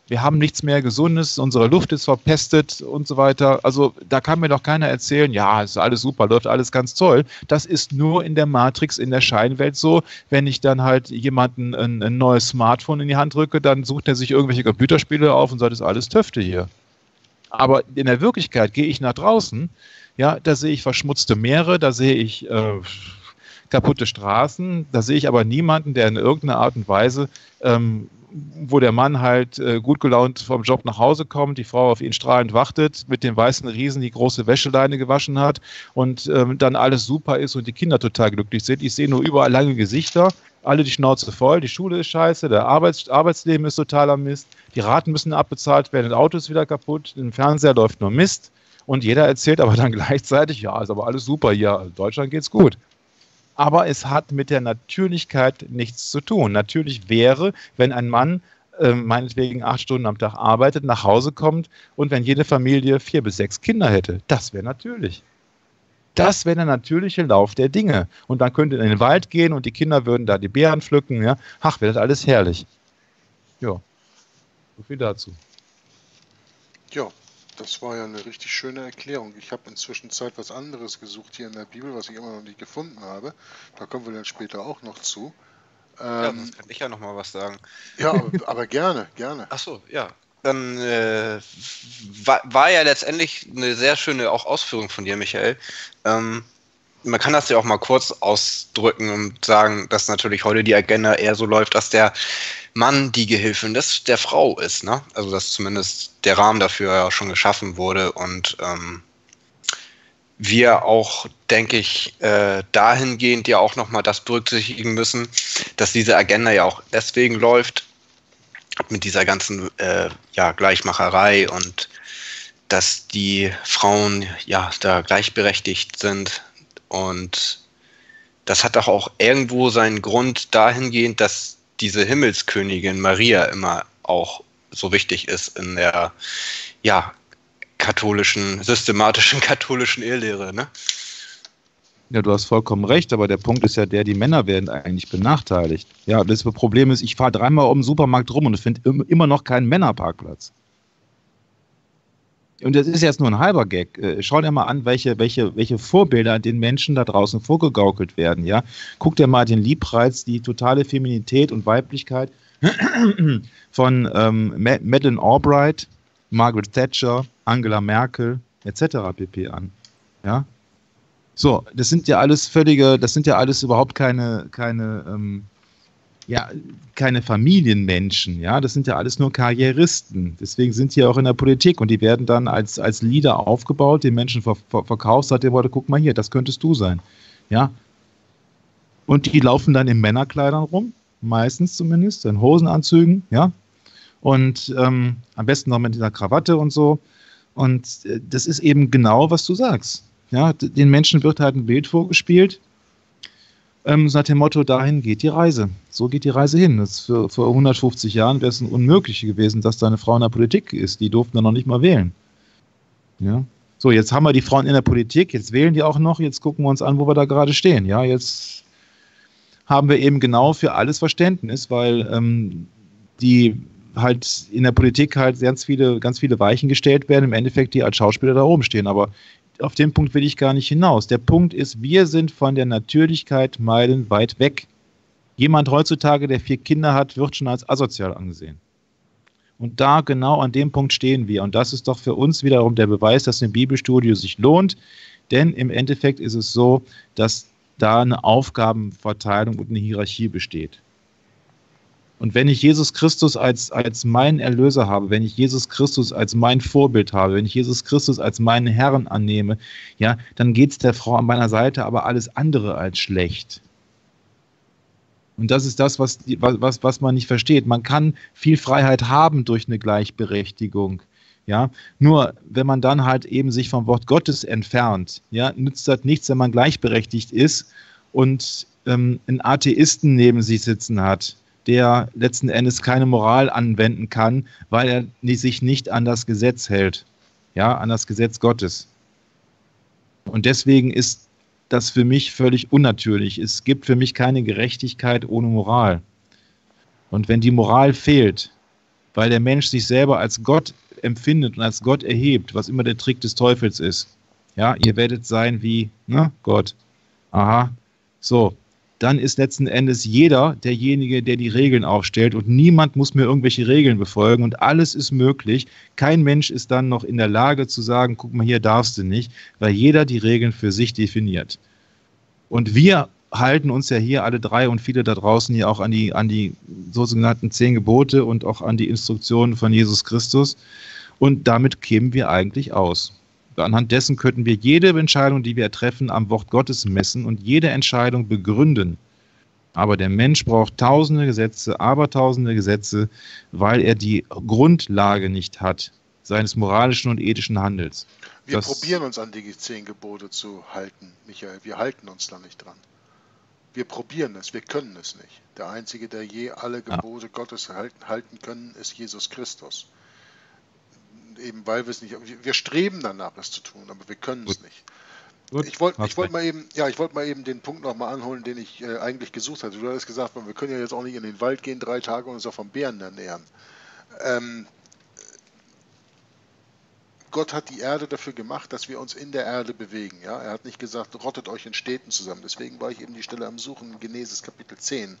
wir haben nichts mehr Gesundes, unsere Luft ist verpestet und so weiter. Also da kann mir doch keiner erzählen, ja, ist alles super, läuft alles ganz toll. Das ist nur in der Matrix, in der Scheinwelt so. Wenn ich dann halt jemanden ein neues Smartphone in die Hand drücke, dann sucht er sich irgendwelche Computerspiele auf und sagt, ist alles Töfte hier. Aber in der Wirklichkeit gehe ich nach draußen, ja, da sehe ich verschmutzte Meere, da sehe ich kaputte Straßen, da sehe ich aber niemanden, der in irgendeiner Art und Weise wo der Mann halt gut gelaunt vom Job nach Hause kommt, die Frau auf ihn strahlend wartet, mit dem weißen Riesen die große Wäscheleine gewaschen hat und dann alles super ist und die Kinder total glücklich sind. Ich sehe nur überall lange Gesichter, alle die Schnauze voll, die Schule ist scheiße, der Arbeitsleben ist totaler Mist, die Raten müssen abbezahlt werden, das Auto ist wieder kaputt, im Fernseher läuft nur Mist und jeder erzählt aber dann gleichzeitig, ja, ist aber alles super hier, in Deutschland geht's gut. Aber es hat mit der Natürlichkeit nichts zu tun. Natürlich wäre, wenn ein Mann meinetwegen 8 Stunden am Tag arbeitet, nach Hause kommt und wenn jede Familie 4 bis 6 Kinder hätte. Das wäre natürlich. Das wäre der natürliche Lauf der Dinge. Und dann könnte in den Wald gehen und die Kinder würden da die Beeren pflücken. Ja? Ach, wäre das alles herrlich. Ja, so viel dazu. Ja, das war ja eine richtig schöne Erklärung. Ich habe inzwischen Zeit was anderes gesucht hier in der Bibel, was ich immer noch nicht gefunden habe. Da kommen wir dann später auch noch zu. Ja, sonst kann ich ja noch mal was sagen. Ja, aber gerne. Ach so, ja. Dann war ja letztendlich eine sehr schöne auch Ausführung von dir, Michael. Man kann das ja auch mal kurz ausdrücken und sagen, dass natürlich heute die Agenda eher so läuft, dass der Mann die Gehilfin der Frau ist, ne? Also dass zumindest der Rahmen dafür ja schon geschaffen wurde und wir auch, denke ich, dahingehend ja auch nochmal das berücksichtigen müssen, dass diese Agenda ja auch deswegen läuft, mit dieser ganzen Gleichmacherei und dass die Frauen ja da gleichberechtigt sind. Und das hat doch auch irgendwo seinen Grund dahingehend, dass diese Himmelskönigin Maria immer auch so wichtig ist in der systematischen katholischen Irrlehre, ne? Ja, du hast vollkommen recht, aber der Punkt ist ja der, die Männer werden eigentlich benachteiligt. Ja, das Problem ist, ich fahre 3-mal um den Supermarkt rum und finde immer noch keinen Männerparkplatz. Und das ist jetzt nur ein halber Gag. Schau dir mal an, welche Vorbilder den Menschen da draußen vorgegaukelt werden. Ja? Guck dir mal den Liebreiz, die totale Feminität und Weiblichkeit von Madeleine Albright, Margaret Thatcher, Angela Merkel etc. pp. an. Ja? So, das sind ja alles überhaupt keine Familienmenschen, ja, das sind ja alles nur Karrieristen, deswegen sind die auch in der Politik und die werden dann als Leader aufgebaut, den Menschen verkauft, sagt der Worte, guck mal hier, das könntest du sein, ja, und die laufen dann in Männerkleidern rum, meistens zumindest, in Hosenanzügen, ja, und am besten noch mit dieser Krawatte und so, und das ist eben genau, was du sagst, ja, den Menschen wird halt ein Bild vorgespielt, nach dem Motto, dahin geht die Reise. So geht die Reise hin. Das für 150 Jahren wäre es unmöglich gewesen, dass da eine Frau in der Politik ist. Die durften dann noch nicht mal wählen. Ja. So, jetzt haben wir die Frauen in der Politik, jetzt wählen die auch noch, jetzt gucken wir uns an, wo wir da gerade stehen. Ja, jetzt haben wir eben genau für alles Verständnis, weil die halt in der Politik halt ganz viele Weichen gestellt werden, im Endeffekt die als Schauspieler da oben stehen. Aber auf den Punkt will ich gar nicht hinaus. Der Punkt ist, wir sind von der Natürlichkeit meilenweit weg. Jemand heutzutage, der 4 Kinder hat, wird schon als asozial angesehen. Und da genau an dem Punkt stehen wir. Und das ist doch für uns wiederum der Beweis, dass ein Bibelstudio sich lohnt. Denn im Endeffekt ist es so, dass da eine Aufgabenverteilung und eine Hierarchie besteht. Und wenn ich Jesus Christus als meinen Erlöser habe, wenn ich Jesus Christus als mein Vorbild habe, wenn ich Jesus Christus als meinen Herrn annehme, ja, dann geht es der Frau an meiner Seite aber alles andere als schlecht. Und das ist das, was man nicht versteht. Man kann viel Freiheit haben durch eine Gleichberechtigung. Ja, nur wenn man dann halt eben sich vom Wort Gottes entfernt, ja, nützt das nichts, wenn man gleichberechtigt ist und einen Atheisten neben sich sitzen hat, der letzten Endes keine Moral anwenden kann, weil er sich nicht an das Gesetz hält, ja, an das Gesetz Gottes. Und deswegen ist das für mich völlig unnatürlich. Es gibt für mich keine Gerechtigkeit ohne Moral. Und wenn die Moral fehlt, weil der Mensch sich selber als Gott empfindet und als Gott erhebt, was immer der Trick des Teufels ist. Ja, ihr werdet sein wie, ne, Gott. Aha, so. Dann ist letzten Endes jeder derjenige, der die Regeln aufstellt und niemand muss mehr irgendwelche Regeln befolgen und alles ist möglich. Kein Mensch ist dann noch in der Lage zu sagen, guck mal, hier darfst du nicht, weil jeder die Regeln für sich definiert. Und wir halten uns ja hier alle drei und viele da draußen hier auch an die sogenannten 10 Gebote und auch an die Instruktionen von Jesus Christus und damit kämen wir eigentlich aus. Anhand dessen könnten wir jede Entscheidung, die wir treffen, am Wort Gottes messen und jede Entscheidung begründen. Aber der Mensch braucht tausende Gesetze, abertausende Gesetze, weil er die Grundlage nicht hat seines moralischen und ethischen Handels. Wir probieren uns an die 10 Gebote zu halten, Michael. Wir halten uns da nicht dran. Wir probieren es, wir können es nicht. Der Einzige, der je alle Gebote Gottes halten können, ist Jesus Christus. Eben weil wir es nicht, wir streben danach, es zu tun, aber wir können es nicht. Gut. Ich wollte mal eben den Punkt nochmal anholen, den ich eigentlich gesucht hatte. Du hattest gesagt, wir können ja jetzt auch nicht in den Wald gehen, 3 Tage und uns auch vom Bären ernähren. Gott hat die Erde dafür gemacht, dass wir uns in der Erde bewegen. Ja? Er hat nicht gesagt, rottet euch in Städten zusammen. Deswegen war ich eben die Stelle am Suchen in Genesis Kapitel 10.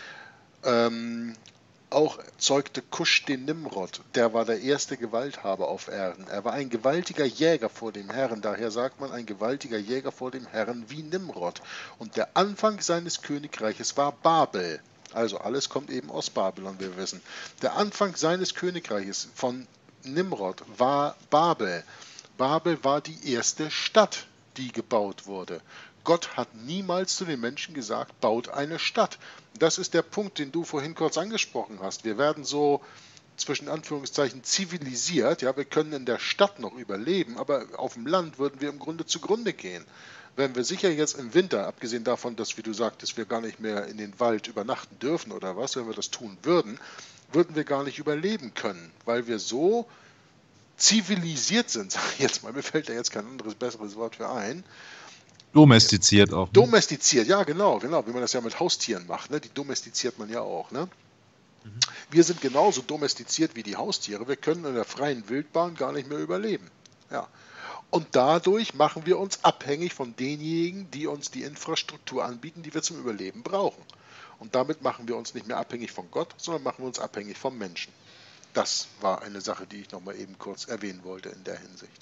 Auch zeugte Kusch den Nimrod, der war der erste Gewalthaber auf Erden. Er war ein gewaltiger Jäger vor dem Herrn, daher sagt man ein gewaltiger Jäger vor dem Herrn wie Nimrod. Und der Anfang seines Königreiches war Babel. Also alles kommt eben aus Babylon, wir wissen. Der Anfang seines Königreiches von Nimrod war Babel. Babel war die erste Stadt, die gebaut wurde. Gott hat niemals zu den Menschen gesagt, baut eine Stadt. Das ist der Punkt, den du vorhin kurz angesprochen hast. Wir werden so, zwischen Anführungszeichen, zivilisiert. Ja, wir können in der Stadt noch überleben, aber auf dem Land würden wir im Grunde zugrunde gehen. Wenn wir sicher jetzt im Winter, abgesehen davon, dass, wie du sagtest, wir gar nicht mehr in den Wald übernachten dürfen oder was, wenn wir das tun würden, würden wir gar nicht überleben können, weil wir so zivilisiert sind, sag ich jetzt mal. Mir fällt da jetzt kein anderes, besseres Wort für ein. Domestiziert auch. Ne? Domestiziert, ja genau, wie man das ja mit Haustieren macht, ne? Die domestiziert man ja auch, ne? Wir sind genauso domestiziert wie die Haustiere, wir können in der freien Wildbahn gar nicht mehr überleben, ja. Und dadurch machen wir uns abhängig von denjenigen, die uns die Infrastruktur anbieten, die wir zum Überleben brauchen. Und damit machen wir uns nicht mehr abhängig von Gott, sondern machen wir uns abhängig vom Menschen. Das war eine Sache, die ich nochmal eben kurz erwähnen wollte in der Hinsicht.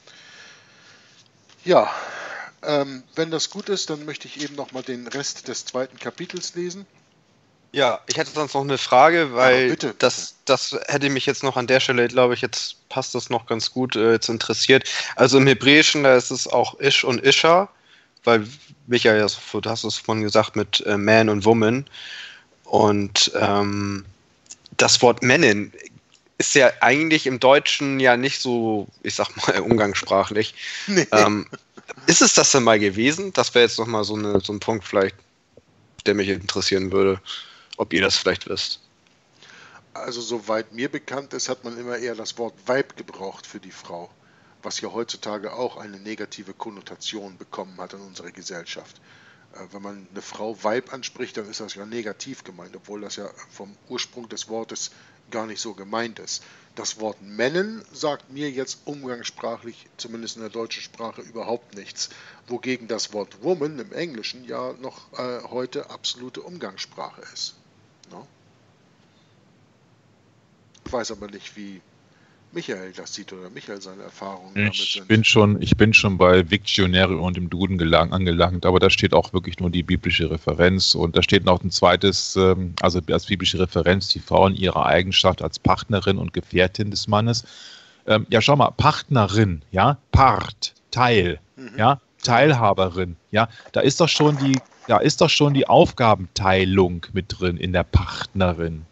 Ja, wenn das gut ist, dann möchte ich eben nochmal den Rest des 2. Kapitels lesen. Ja, ich hätte sonst noch eine Frage, weil bitte. Das hätte mich jetzt noch an der Stelle, glaube ich, jetzt passt das noch ganz gut jetzt interessiert. Also im Hebräischen, da ist es auch Ish und Isha, weil Michael, du hast es vorhin gesagt mit Man und Woman. Und das Wort Männin ist ja eigentlich im Deutschen ja nicht so, ich sag mal, umgangssprachlich. Nee. Ist es das denn mal gewesen? Das wäre jetzt nochmal so ein Punkt vielleicht, der mich interessieren würde, ob ihr das vielleicht wisst. Also soweit mir bekannt ist, hat man immer eher das Wort Weib gebraucht für die Frau, was ja heutzutage auch eine negative Konnotation bekommen hat in unserer Gesellschaft. Wenn man eine Frau Weib anspricht, dann ist das ja negativ gemeint, obwohl das ja vom Ursprung des Wortes gar nicht so gemeint ist. Das Wort Männen sagt mir jetzt umgangssprachlich, zumindest in der deutschen Sprache, überhaupt nichts. Wogegen das Wort Woman im Englischen ja noch heute absolute Umgangssprache ist. No? Ich weiß aber nicht, wie Michael das sieht oder Michael seine Erfahrungen damit sind. Ich bin schon bei Wiktionary und im Duden angelangt, aber da steht auch wirklich nur die biblische Referenz und da steht noch ein zweites, also als biblische Referenz, die Frau in ihrer Eigenschaft als Partnerin und Gefährtin des Mannes. Ja, schau mal, Partnerin, ja, Part, Teil, ja, Teilhaberin, ja, da ist doch schon die Aufgabenteilung mit drin in der Partnerin.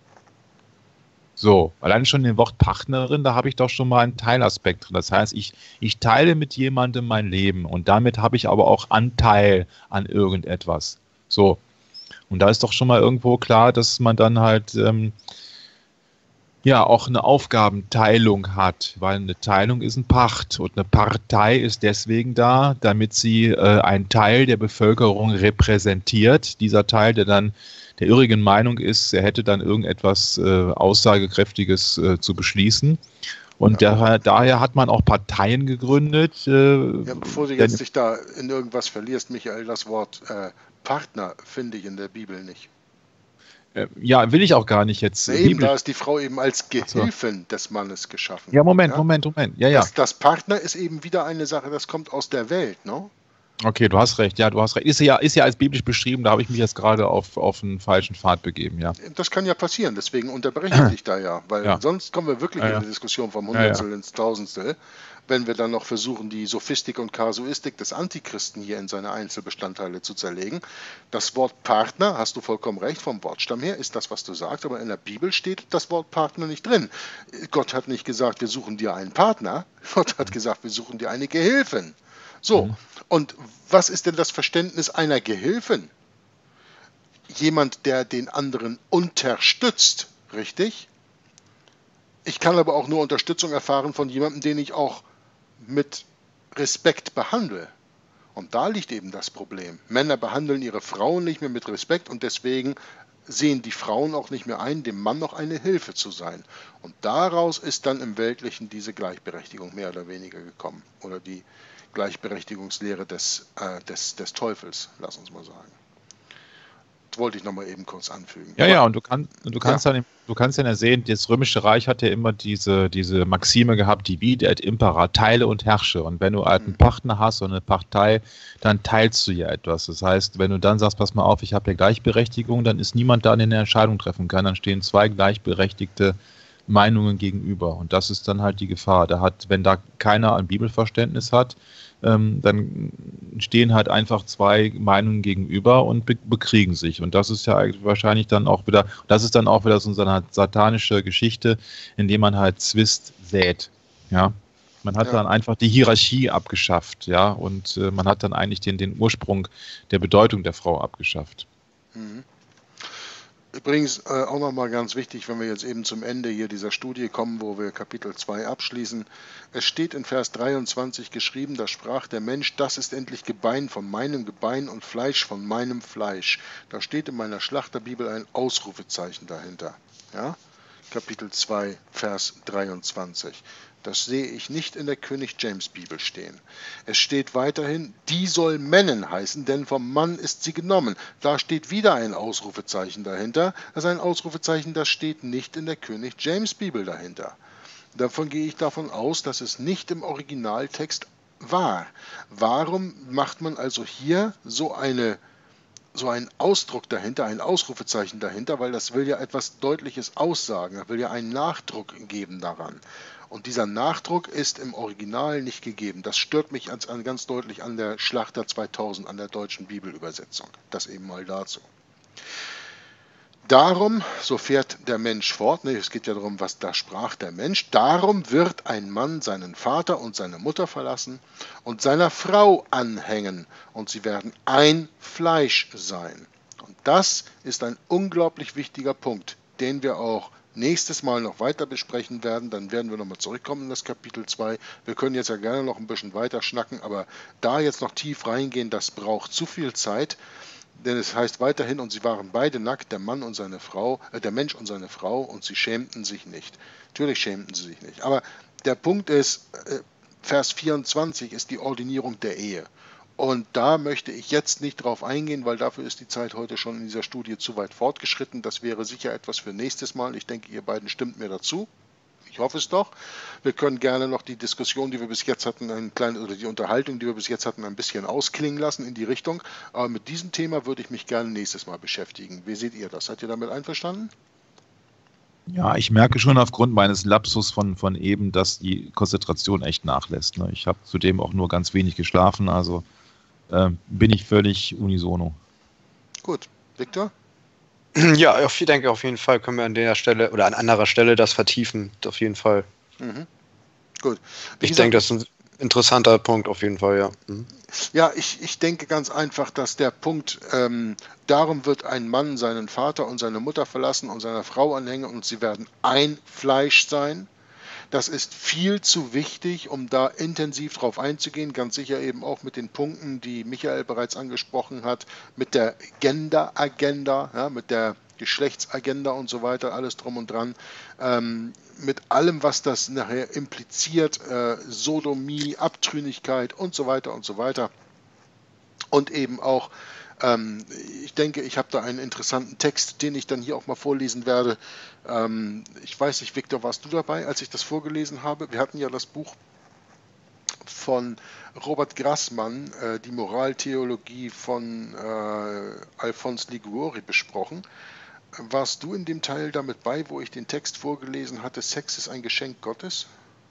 So, allein schon in dem Wort Partnerin, da habe ich doch schon mal einen Teilaspekt drin. Das heißt, ich teile mit jemandem mein Leben und damit habe ich aber auch Anteil an irgendetwas. So, und da ist doch schon mal irgendwo klar, dass man dann halt ja auch eine Aufgabenteilung hat, weil eine Teilung ist ein Pacht und eine Partei ist deswegen da, damit sie einen Teil der Bevölkerung repräsentiert. Dieser Teil, der dann der irrigen Meinung ist, er hätte dann irgendetwas Aussagekräftiges zu beschließen. Und daher hat man auch Parteien gegründet. Bevor du jetzt dich da in irgendwas verlierst, Michael, das Wort Partner finde ich in der Bibel nicht. Ja, will ich auch gar nicht jetzt. Da ist die Frau eben als Gehilfin des Mannes geschaffen. Ja, Moment. Ja. Das Partner ist eben wieder eine Sache, das kommt aus der Welt, ne? Okay, du hast recht. Ja, du hast recht. Ist ja als biblisch beschrieben, da habe ich mich jetzt gerade auf einen falschen Pfad begeben, ja. Das kann ja passieren, deswegen unterbreche ich dich da ja, weil sonst kommen wir wirklich in eine Diskussion vom Hundertstel ins Tausendstel, wenn wir dann noch versuchen, die Sophistik und Kasuistik des Antichristen hier in seine Einzelbestandteile zu zerlegen. Das Wort Partner, hast du vollkommen recht, vom Wortstamm her ist das, was du sagst, aber in der Bibel steht das Wort Partner nicht drin. Gott hat nicht gesagt, wir suchen dir einen Partner, Gott hat gesagt, wir suchen dir eine Gehilfin. So, und was ist denn das Verständnis einer Gehilfin? Jemand, der den anderen unterstützt, richtig? Ich kann aber auch nur Unterstützung erfahren von jemandem, den ich auch mit Respekt behandle. Und da liegt eben das Problem. Männer behandeln ihre Frauen nicht mehr mit Respekt und deswegen sehen die Frauen auch nicht mehr ein, dem Mann noch eine Hilfe zu sein. Und daraus ist dann im Weltlichen diese Gleichberechtigung mehr oder weniger gekommen. Oder die Gleichberechtigungslehre des Teufels, lass uns mal sagen. Das wollte ich nochmal eben kurz anfügen. Ja, und du kannst ja sehen, das Römische Reich hat ja immer diese Maxime gehabt, divide et impera, teile und herrsche. Und wenn du einen Partner hast und eine Partei, dann teilst du ja etwas. Das heißt, wenn du dann sagst, pass mal auf, ich habe ja Gleichberechtigung, dann ist niemand da, der eine Entscheidung treffen kann. Dann stehen zwei gleichberechtigte Meinungen gegenüber. Und das ist dann halt die Gefahr. Wenn da keiner ein Bibelverständnis hat, dann stehen halt einfach zwei Meinungen gegenüber und bekriegen sich. Und das ist ja wahrscheinlich dann auch wieder, so eine satanische Geschichte, indem man halt Zwist sät. Ja. Man hat dann einfach die Hierarchie abgeschafft, ja, und man hat dann eigentlich den Ursprung der Bedeutung der Frau abgeschafft. Mhm. Übrigens auch nochmal ganz wichtig, wenn wir jetzt eben zum Ende hier dieser Studie kommen, wo wir Kapitel 2 abschließen. Es steht in Vers 23 geschrieben, da sprach der Mensch, das ist endlich Gebein von meinem Gebein und Fleisch von meinem Fleisch. Da steht in meiner Schlachterbibel ein Ausrufezeichen dahinter. Ja? Kapitel 2, Vers 23. Das sehe ich nicht in der König James Bibel stehen. Es steht weiterhin, die soll Männen heißen, denn vom Mann ist sie genommen. Da steht wieder ein Ausrufezeichen dahinter. Das ist ein Ausrufezeichen, das steht nicht in der König James Bibel dahinter. Davon gehe ich davon aus, dass es nicht im Originaltext war. Warum macht man also hier so einen Ausdruck dahinter, ein Ausrufezeichen dahinter, weil das will ja etwas Deutliches aussagen, das will ja einen Nachdruck geben daran. Und dieser Nachdruck ist im Original nicht gegeben. Das stört mich ganz deutlich an der Schlachter 2000, an der deutschen Bibelübersetzung. Das eben mal dazu. Darum, so fährt der Mensch fort, es geht ja darum, was da sprach der Mensch, darum wird ein Mann seinen Vater und seine Mutter verlassen und seiner Frau anhängen und sie werden ein Fleisch sein. Und das ist ein unglaublich wichtiger Punkt, den wir auch nächstes Mal noch weiter besprechen werden. Dann werden wir nochmal zurückkommen in das Kapitel 2. Wir können jetzt ja gerne noch ein bisschen weiter schnacken, aber da jetzt noch tief reingehen, das braucht zu viel Zeit. Denn es heißt weiterhin, und sie waren beide nackt, der Mensch und seine Frau, und sie schämten sich nicht. Natürlich schämten sie sich nicht. Aber der Punkt ist, Vers 24 ist die Ordinierung der Ehe. Und da möchte ich jetzt nicht drauf eingehen, weil dafür ist die Zeit heute schon in dieser Studie zu weit fortgeschritten. Das wäre sicher etwas für nächstes Mal. Ich denke, ihr beiden stimmt mir dazu. Ich hoffe es doch. Wir können gerne noch die Diskussion, die wir bis jetzt hatten, oder die Unterhaltung, die wir bis jetzt hatten, ein bisschen ausklingen lassen in die Richtung. Aber mit diesem Thema würde ich mich gerne nächstes Mal beschäftigen. Wie seht ihr das? Seid ihr damit einverstanden? Ja, ich merke schon aufgrund meines Lapsus von eben, dass die Konzentration echt nachlässt. Ne? Ich habe zudem auch nur ganz wenig geschlafen, also bin ich völlig unisono. Gut. Viktor? Ja, ich denke, auf jeden Fall können wir an der Stelle oder an anderer Stelle das vertiefen. Auf jeden Fall. Mhm. Gut. Ich denke, das Interessanter Punkt auf jeden Fall, ja. Mhm. Ja, ich denke ganz einfach, dass der Punkt, darum wird ein Mann seinen Vater und seine Mutter verlassen und seiner Frau anhängen und sie werden ein Fleisch sein. Das ist viel zu wichtig, um da intensiv drauf einzugehen. Ganz sicher eben auch mit den Punkten, die Michael bereits angesprochen hat, mit der Gender-Agenda, ja, mit der Geschlechtsagenda und so weiter, alles drum und dran. Mit allem, was das nachher impliziert, Sodomie, Abtrünnigkeit und so weiter und so weiter. Und eben auch, ich denke, ich habe da einen interessanten Text, den ich dann hier auch mal vorlesen werde. Ich weiß nicht, Viktor, warst du dabei, als ich das vorgelesen habe? Wir hatten ja das Buch von Robert Grassmann, die Moraltheologie von Alphonse Liguori, besprochen. Warst du in dem Teil damit bei, wo ich den Text vorgelesen hatte, Sex ist ein Geschenk Gottes?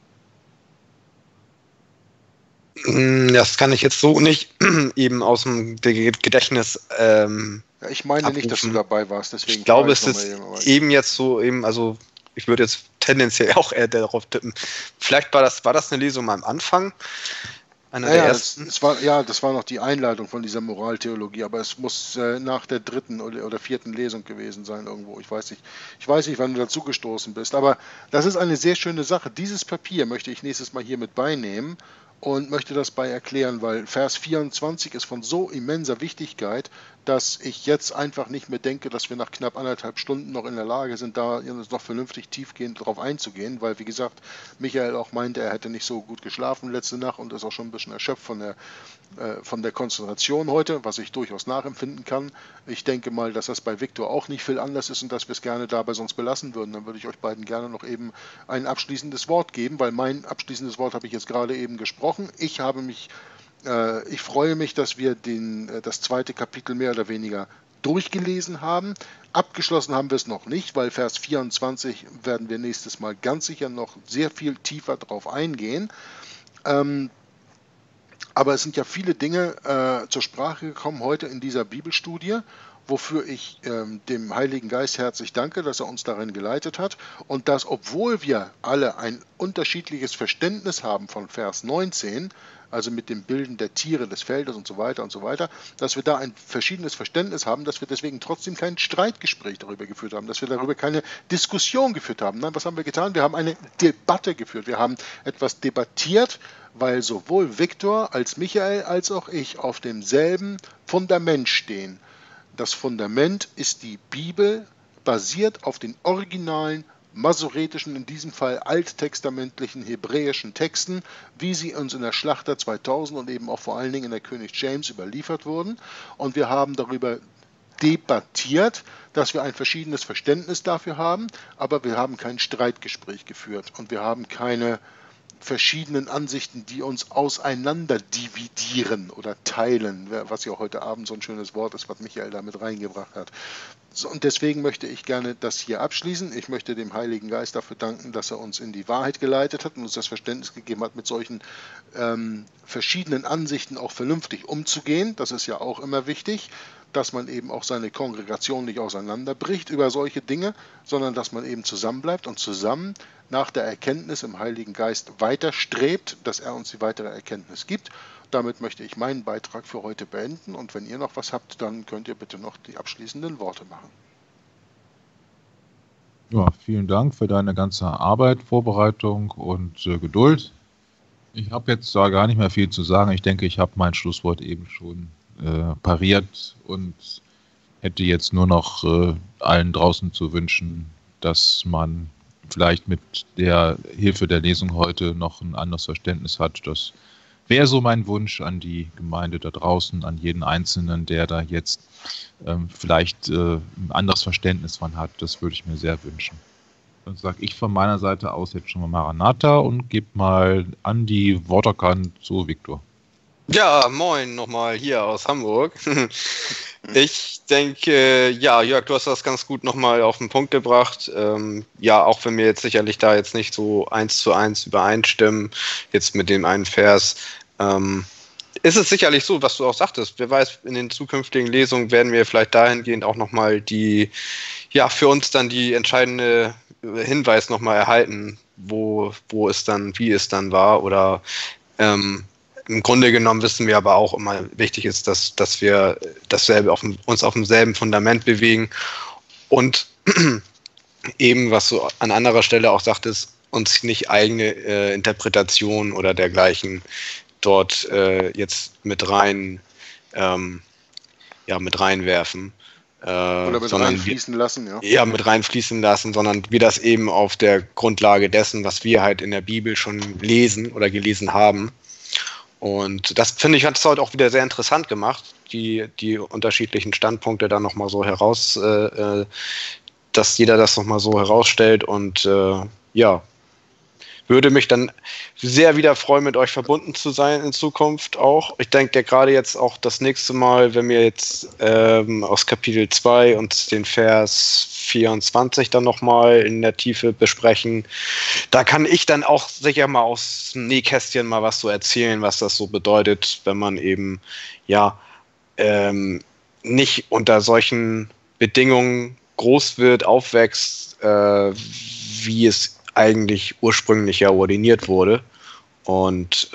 Das kann ich jetzt so nicht eben aus dem Gedächtnis Ja, ich meine abrufen. nicht, dass du dabei warst, deswegen Ich glaube, es frage ist ich noch mal eben jetzt so, also ich würde jetzt tendenziell auch eher darauf tippen. Vielleicht war das eine Lesung am Anfang, einer der Ja, ersten. das war noch die Einleitung von dieser Moraltheologie, aber es muss nach der dritten oder vierten Lesung gewesen sein irgendwo. Ich weiß nicht, wann du dazu gestoßen bist, aber das ist eine sehr schöne Sache. Dieses Papier möchte ich nächstes Mal hier mit beinehmen und möchte das bei erklären, weil Vers 24 ist von so immenser Wichtigkeit, dass ich jetzt einfach nicht mehr denke, dass wir nach knapp 1,5 Stunden noch in der Lage sind, da noch vernünftig tiefgehend drauf einzugehen, weil, wie gesagt, Michael auch meinte, er hätte nicht so gut geschlafen letzte Nacht und ist auch schon ein bisschen erschöpft von der Konzentration heute, was ich durchaus nachempfinden kann. Ich denke mal, dass das bei Viktor auch nicht viel anders ist und dass wir es gerne dabei sonst belassen würden. Dann würde ich euch beiden gerne noch eben ein abschließendes Wort geben, weil mein abschließendes Wort habe ich jetzt gerade eben gesprochen. Ich freue mich, dass wir das zweite Kapitel mehr oder weniger durchgelesen haben. Abgeschlossen haben wir es noch nicht, weil Vers 24 werden wir nächstes Mal ganz sicher noch sehr viel tiefer drauf eingehen. Aber es sind ja viele Dinge zur Sprache gekommen heute in dieser Bibelstudie, wofür ich dem Heiligen Geist herzlich danke, dass er uns darin geleitet hat und dass, obwohl wir alle ein unterschiedliches Verständnis haben von Vers 19, also mit dem Bilden der Tiere des Feldes und so weiter, dass wir da ein verschiedenes Verständnis haben, dass wir deswegen trotzdem kein Streitgespräch darüber geführt haben, dass wir darüber keine Diskussion geführt haben. Nein, was haben wir getan? Wir haben eine Debatte geführt. Wir haben etwas debattiert, weil sowohl Viktor als Michael als auch ich auf demselben Fundament stehen. Das Fundament ist die Bibel, basiert auf den originalen masoretischen, in diesem Fall alttestamentlichen hebräischen Texten, wie sie uns in der Schlachter 2000 und eben auch vor allen Dingen in der König James überliefert wurden. Und wir haben darüber debattiert, dass wir ein verschiedenes Verständnis dafür haben, aber wir haben kein Streitgespräch geführt und wir haben keine verschiedenen Ansichten, die uns auseinander dividieren oder teilen, was ja heute Abend so ein schönes Wort ist, was Michael da mit reingebracht hat. So, und deswegen möchte ich gerne das hier abschließen. Ich möchte dem Heiligen Geist dafür danken, dass er uns in die Wahrheit geleitet hat und uns das Verständnis gegeben hat, mit solchen verschiedenen Ansichten auch vernünftig umzugehen. Das ist ja auch immer wichtig, dass man eben auch seine Kongregation nicht auseinanderbricht über solche Dinge, sondern dass man eben zusammenbleibt und zusammen nach der Erkenntnis im Heiligen Geist weiter strebt, dass er uns die weitere Erkenntnis gibt. Damit möchte ich meinen Beitrag für heute beenden und wenn ihr noch was habt, dann könnt ihr bitte noch die abschließenden Worte machen. Ja, vielen Dank für deine ganze Arbeit, Vorbereitung und Geduld. Ich habe jetzt da gar nicht mehr viel zu sagen. Ich denke, ich habe mein Schlusswort eben schon pariert und hätte jetzt nur noch allen draußen zu wünschen, dass man vielleicht mit der Hilfe der Lesung heute noch ein anderes Verständnis hat. Das wäre so mein Wunsch an die Gemeinde da draußen, an jeden Einzelnen, der da jetzt vielleicht ein anderes Verständnis von hat. Das würde ich mir sehr wünschen. Dann sage ich von meiner Seite aus jetzt schon mal Maranatha und gebe mal an die Worterkant zu Viktor. Ja, moin nochmal hier aus Hamburg. Ich denke, ja, Jörg, du hast das ganz gut nochmal auf den Punkt gebracht. Ja, auch wenn wir jetzt sicherlich da jetzt nicht so 1:1 übereinstimmen, jetzt mit dem einen Vers, ist es sicherlich so, was du auch sagtest. Wer weiß, in den zukünftigen Lesungen werden wir vielleicht dahingehend auch nochmal für uns dann die entscheidende Hinweis nochmal erhalten, wo es dann, wie es dann war oder Im Grunde genommen wissen wir aber auch immer, wichtig ist, dass wir uns auf demselben Fundament bewegen und eben, was du an anderer Stelle auch sagtest, uns nicht eigene Interpretationen oder dergleichen dort jetzt mit reinwerfen. Oder mit reinfließen lassen, ja. Ja, mit reinfließen lassen, sondern wir das eben auf der Grundlage dessen, was wir halt in der Bibel schon lesen oder gelesen haben. Und das, finde ich, hat es heute auch wieder sehr interessant gemacht, die unterschiedlichen Standpunkte dann nochmal so dass jeder das nochmal so herausstellt und würde mich dann sehr wieder freuen, mit euch verbunden zu sein in Zukunft auch. Ich denke gerade jetzt auch das nächste Mal, wenn wir jetzt aus Kapitel 2 und den Vers 24 dann nochmal in der Tiefe besprechen, da kann ich dann auch sicher mal aus dem Nähkästchen mal was so erzählen, was das so bedeutet, wenn man eben nicht unter solchen Bedingungen groß wird, aufwächst, wie es eigentlich ursprünglich ja ordiniert wurde. Und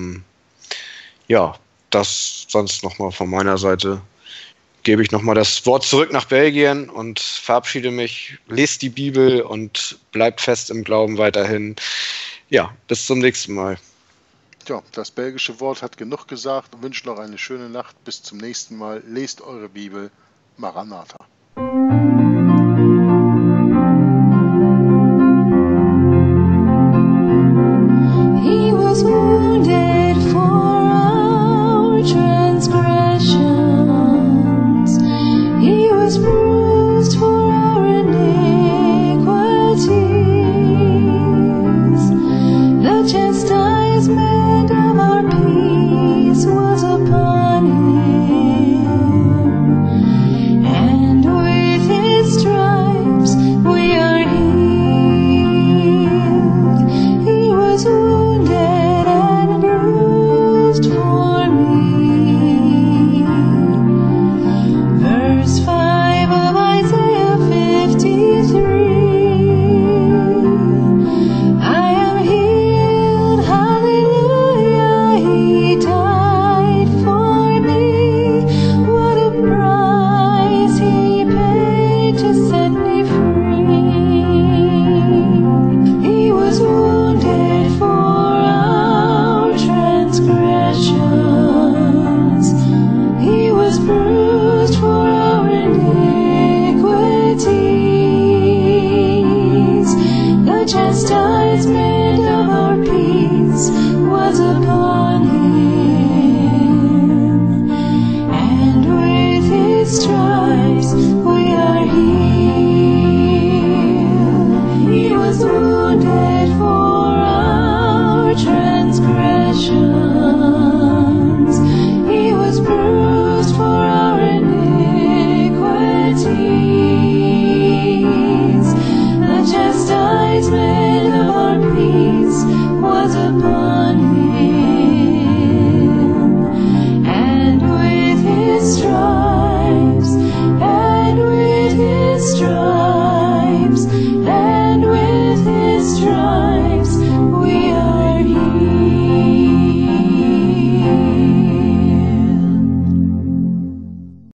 das sonst nochmal von meiner Seite gebe ich nochmal das Wort zurück nach Belgien und verabschiede mich. Lest die Bibel und bleibt fest im Glauben weiterhin. Ja, bis zum nächsten Mal. Ja, das belgische Wort hat genug gesagt und wünsche noch eine schöne Nacht. Bis zum nächsten Mal. Lest eure Bibel. Maranatha. He was wounded for our transgressions. He was bruised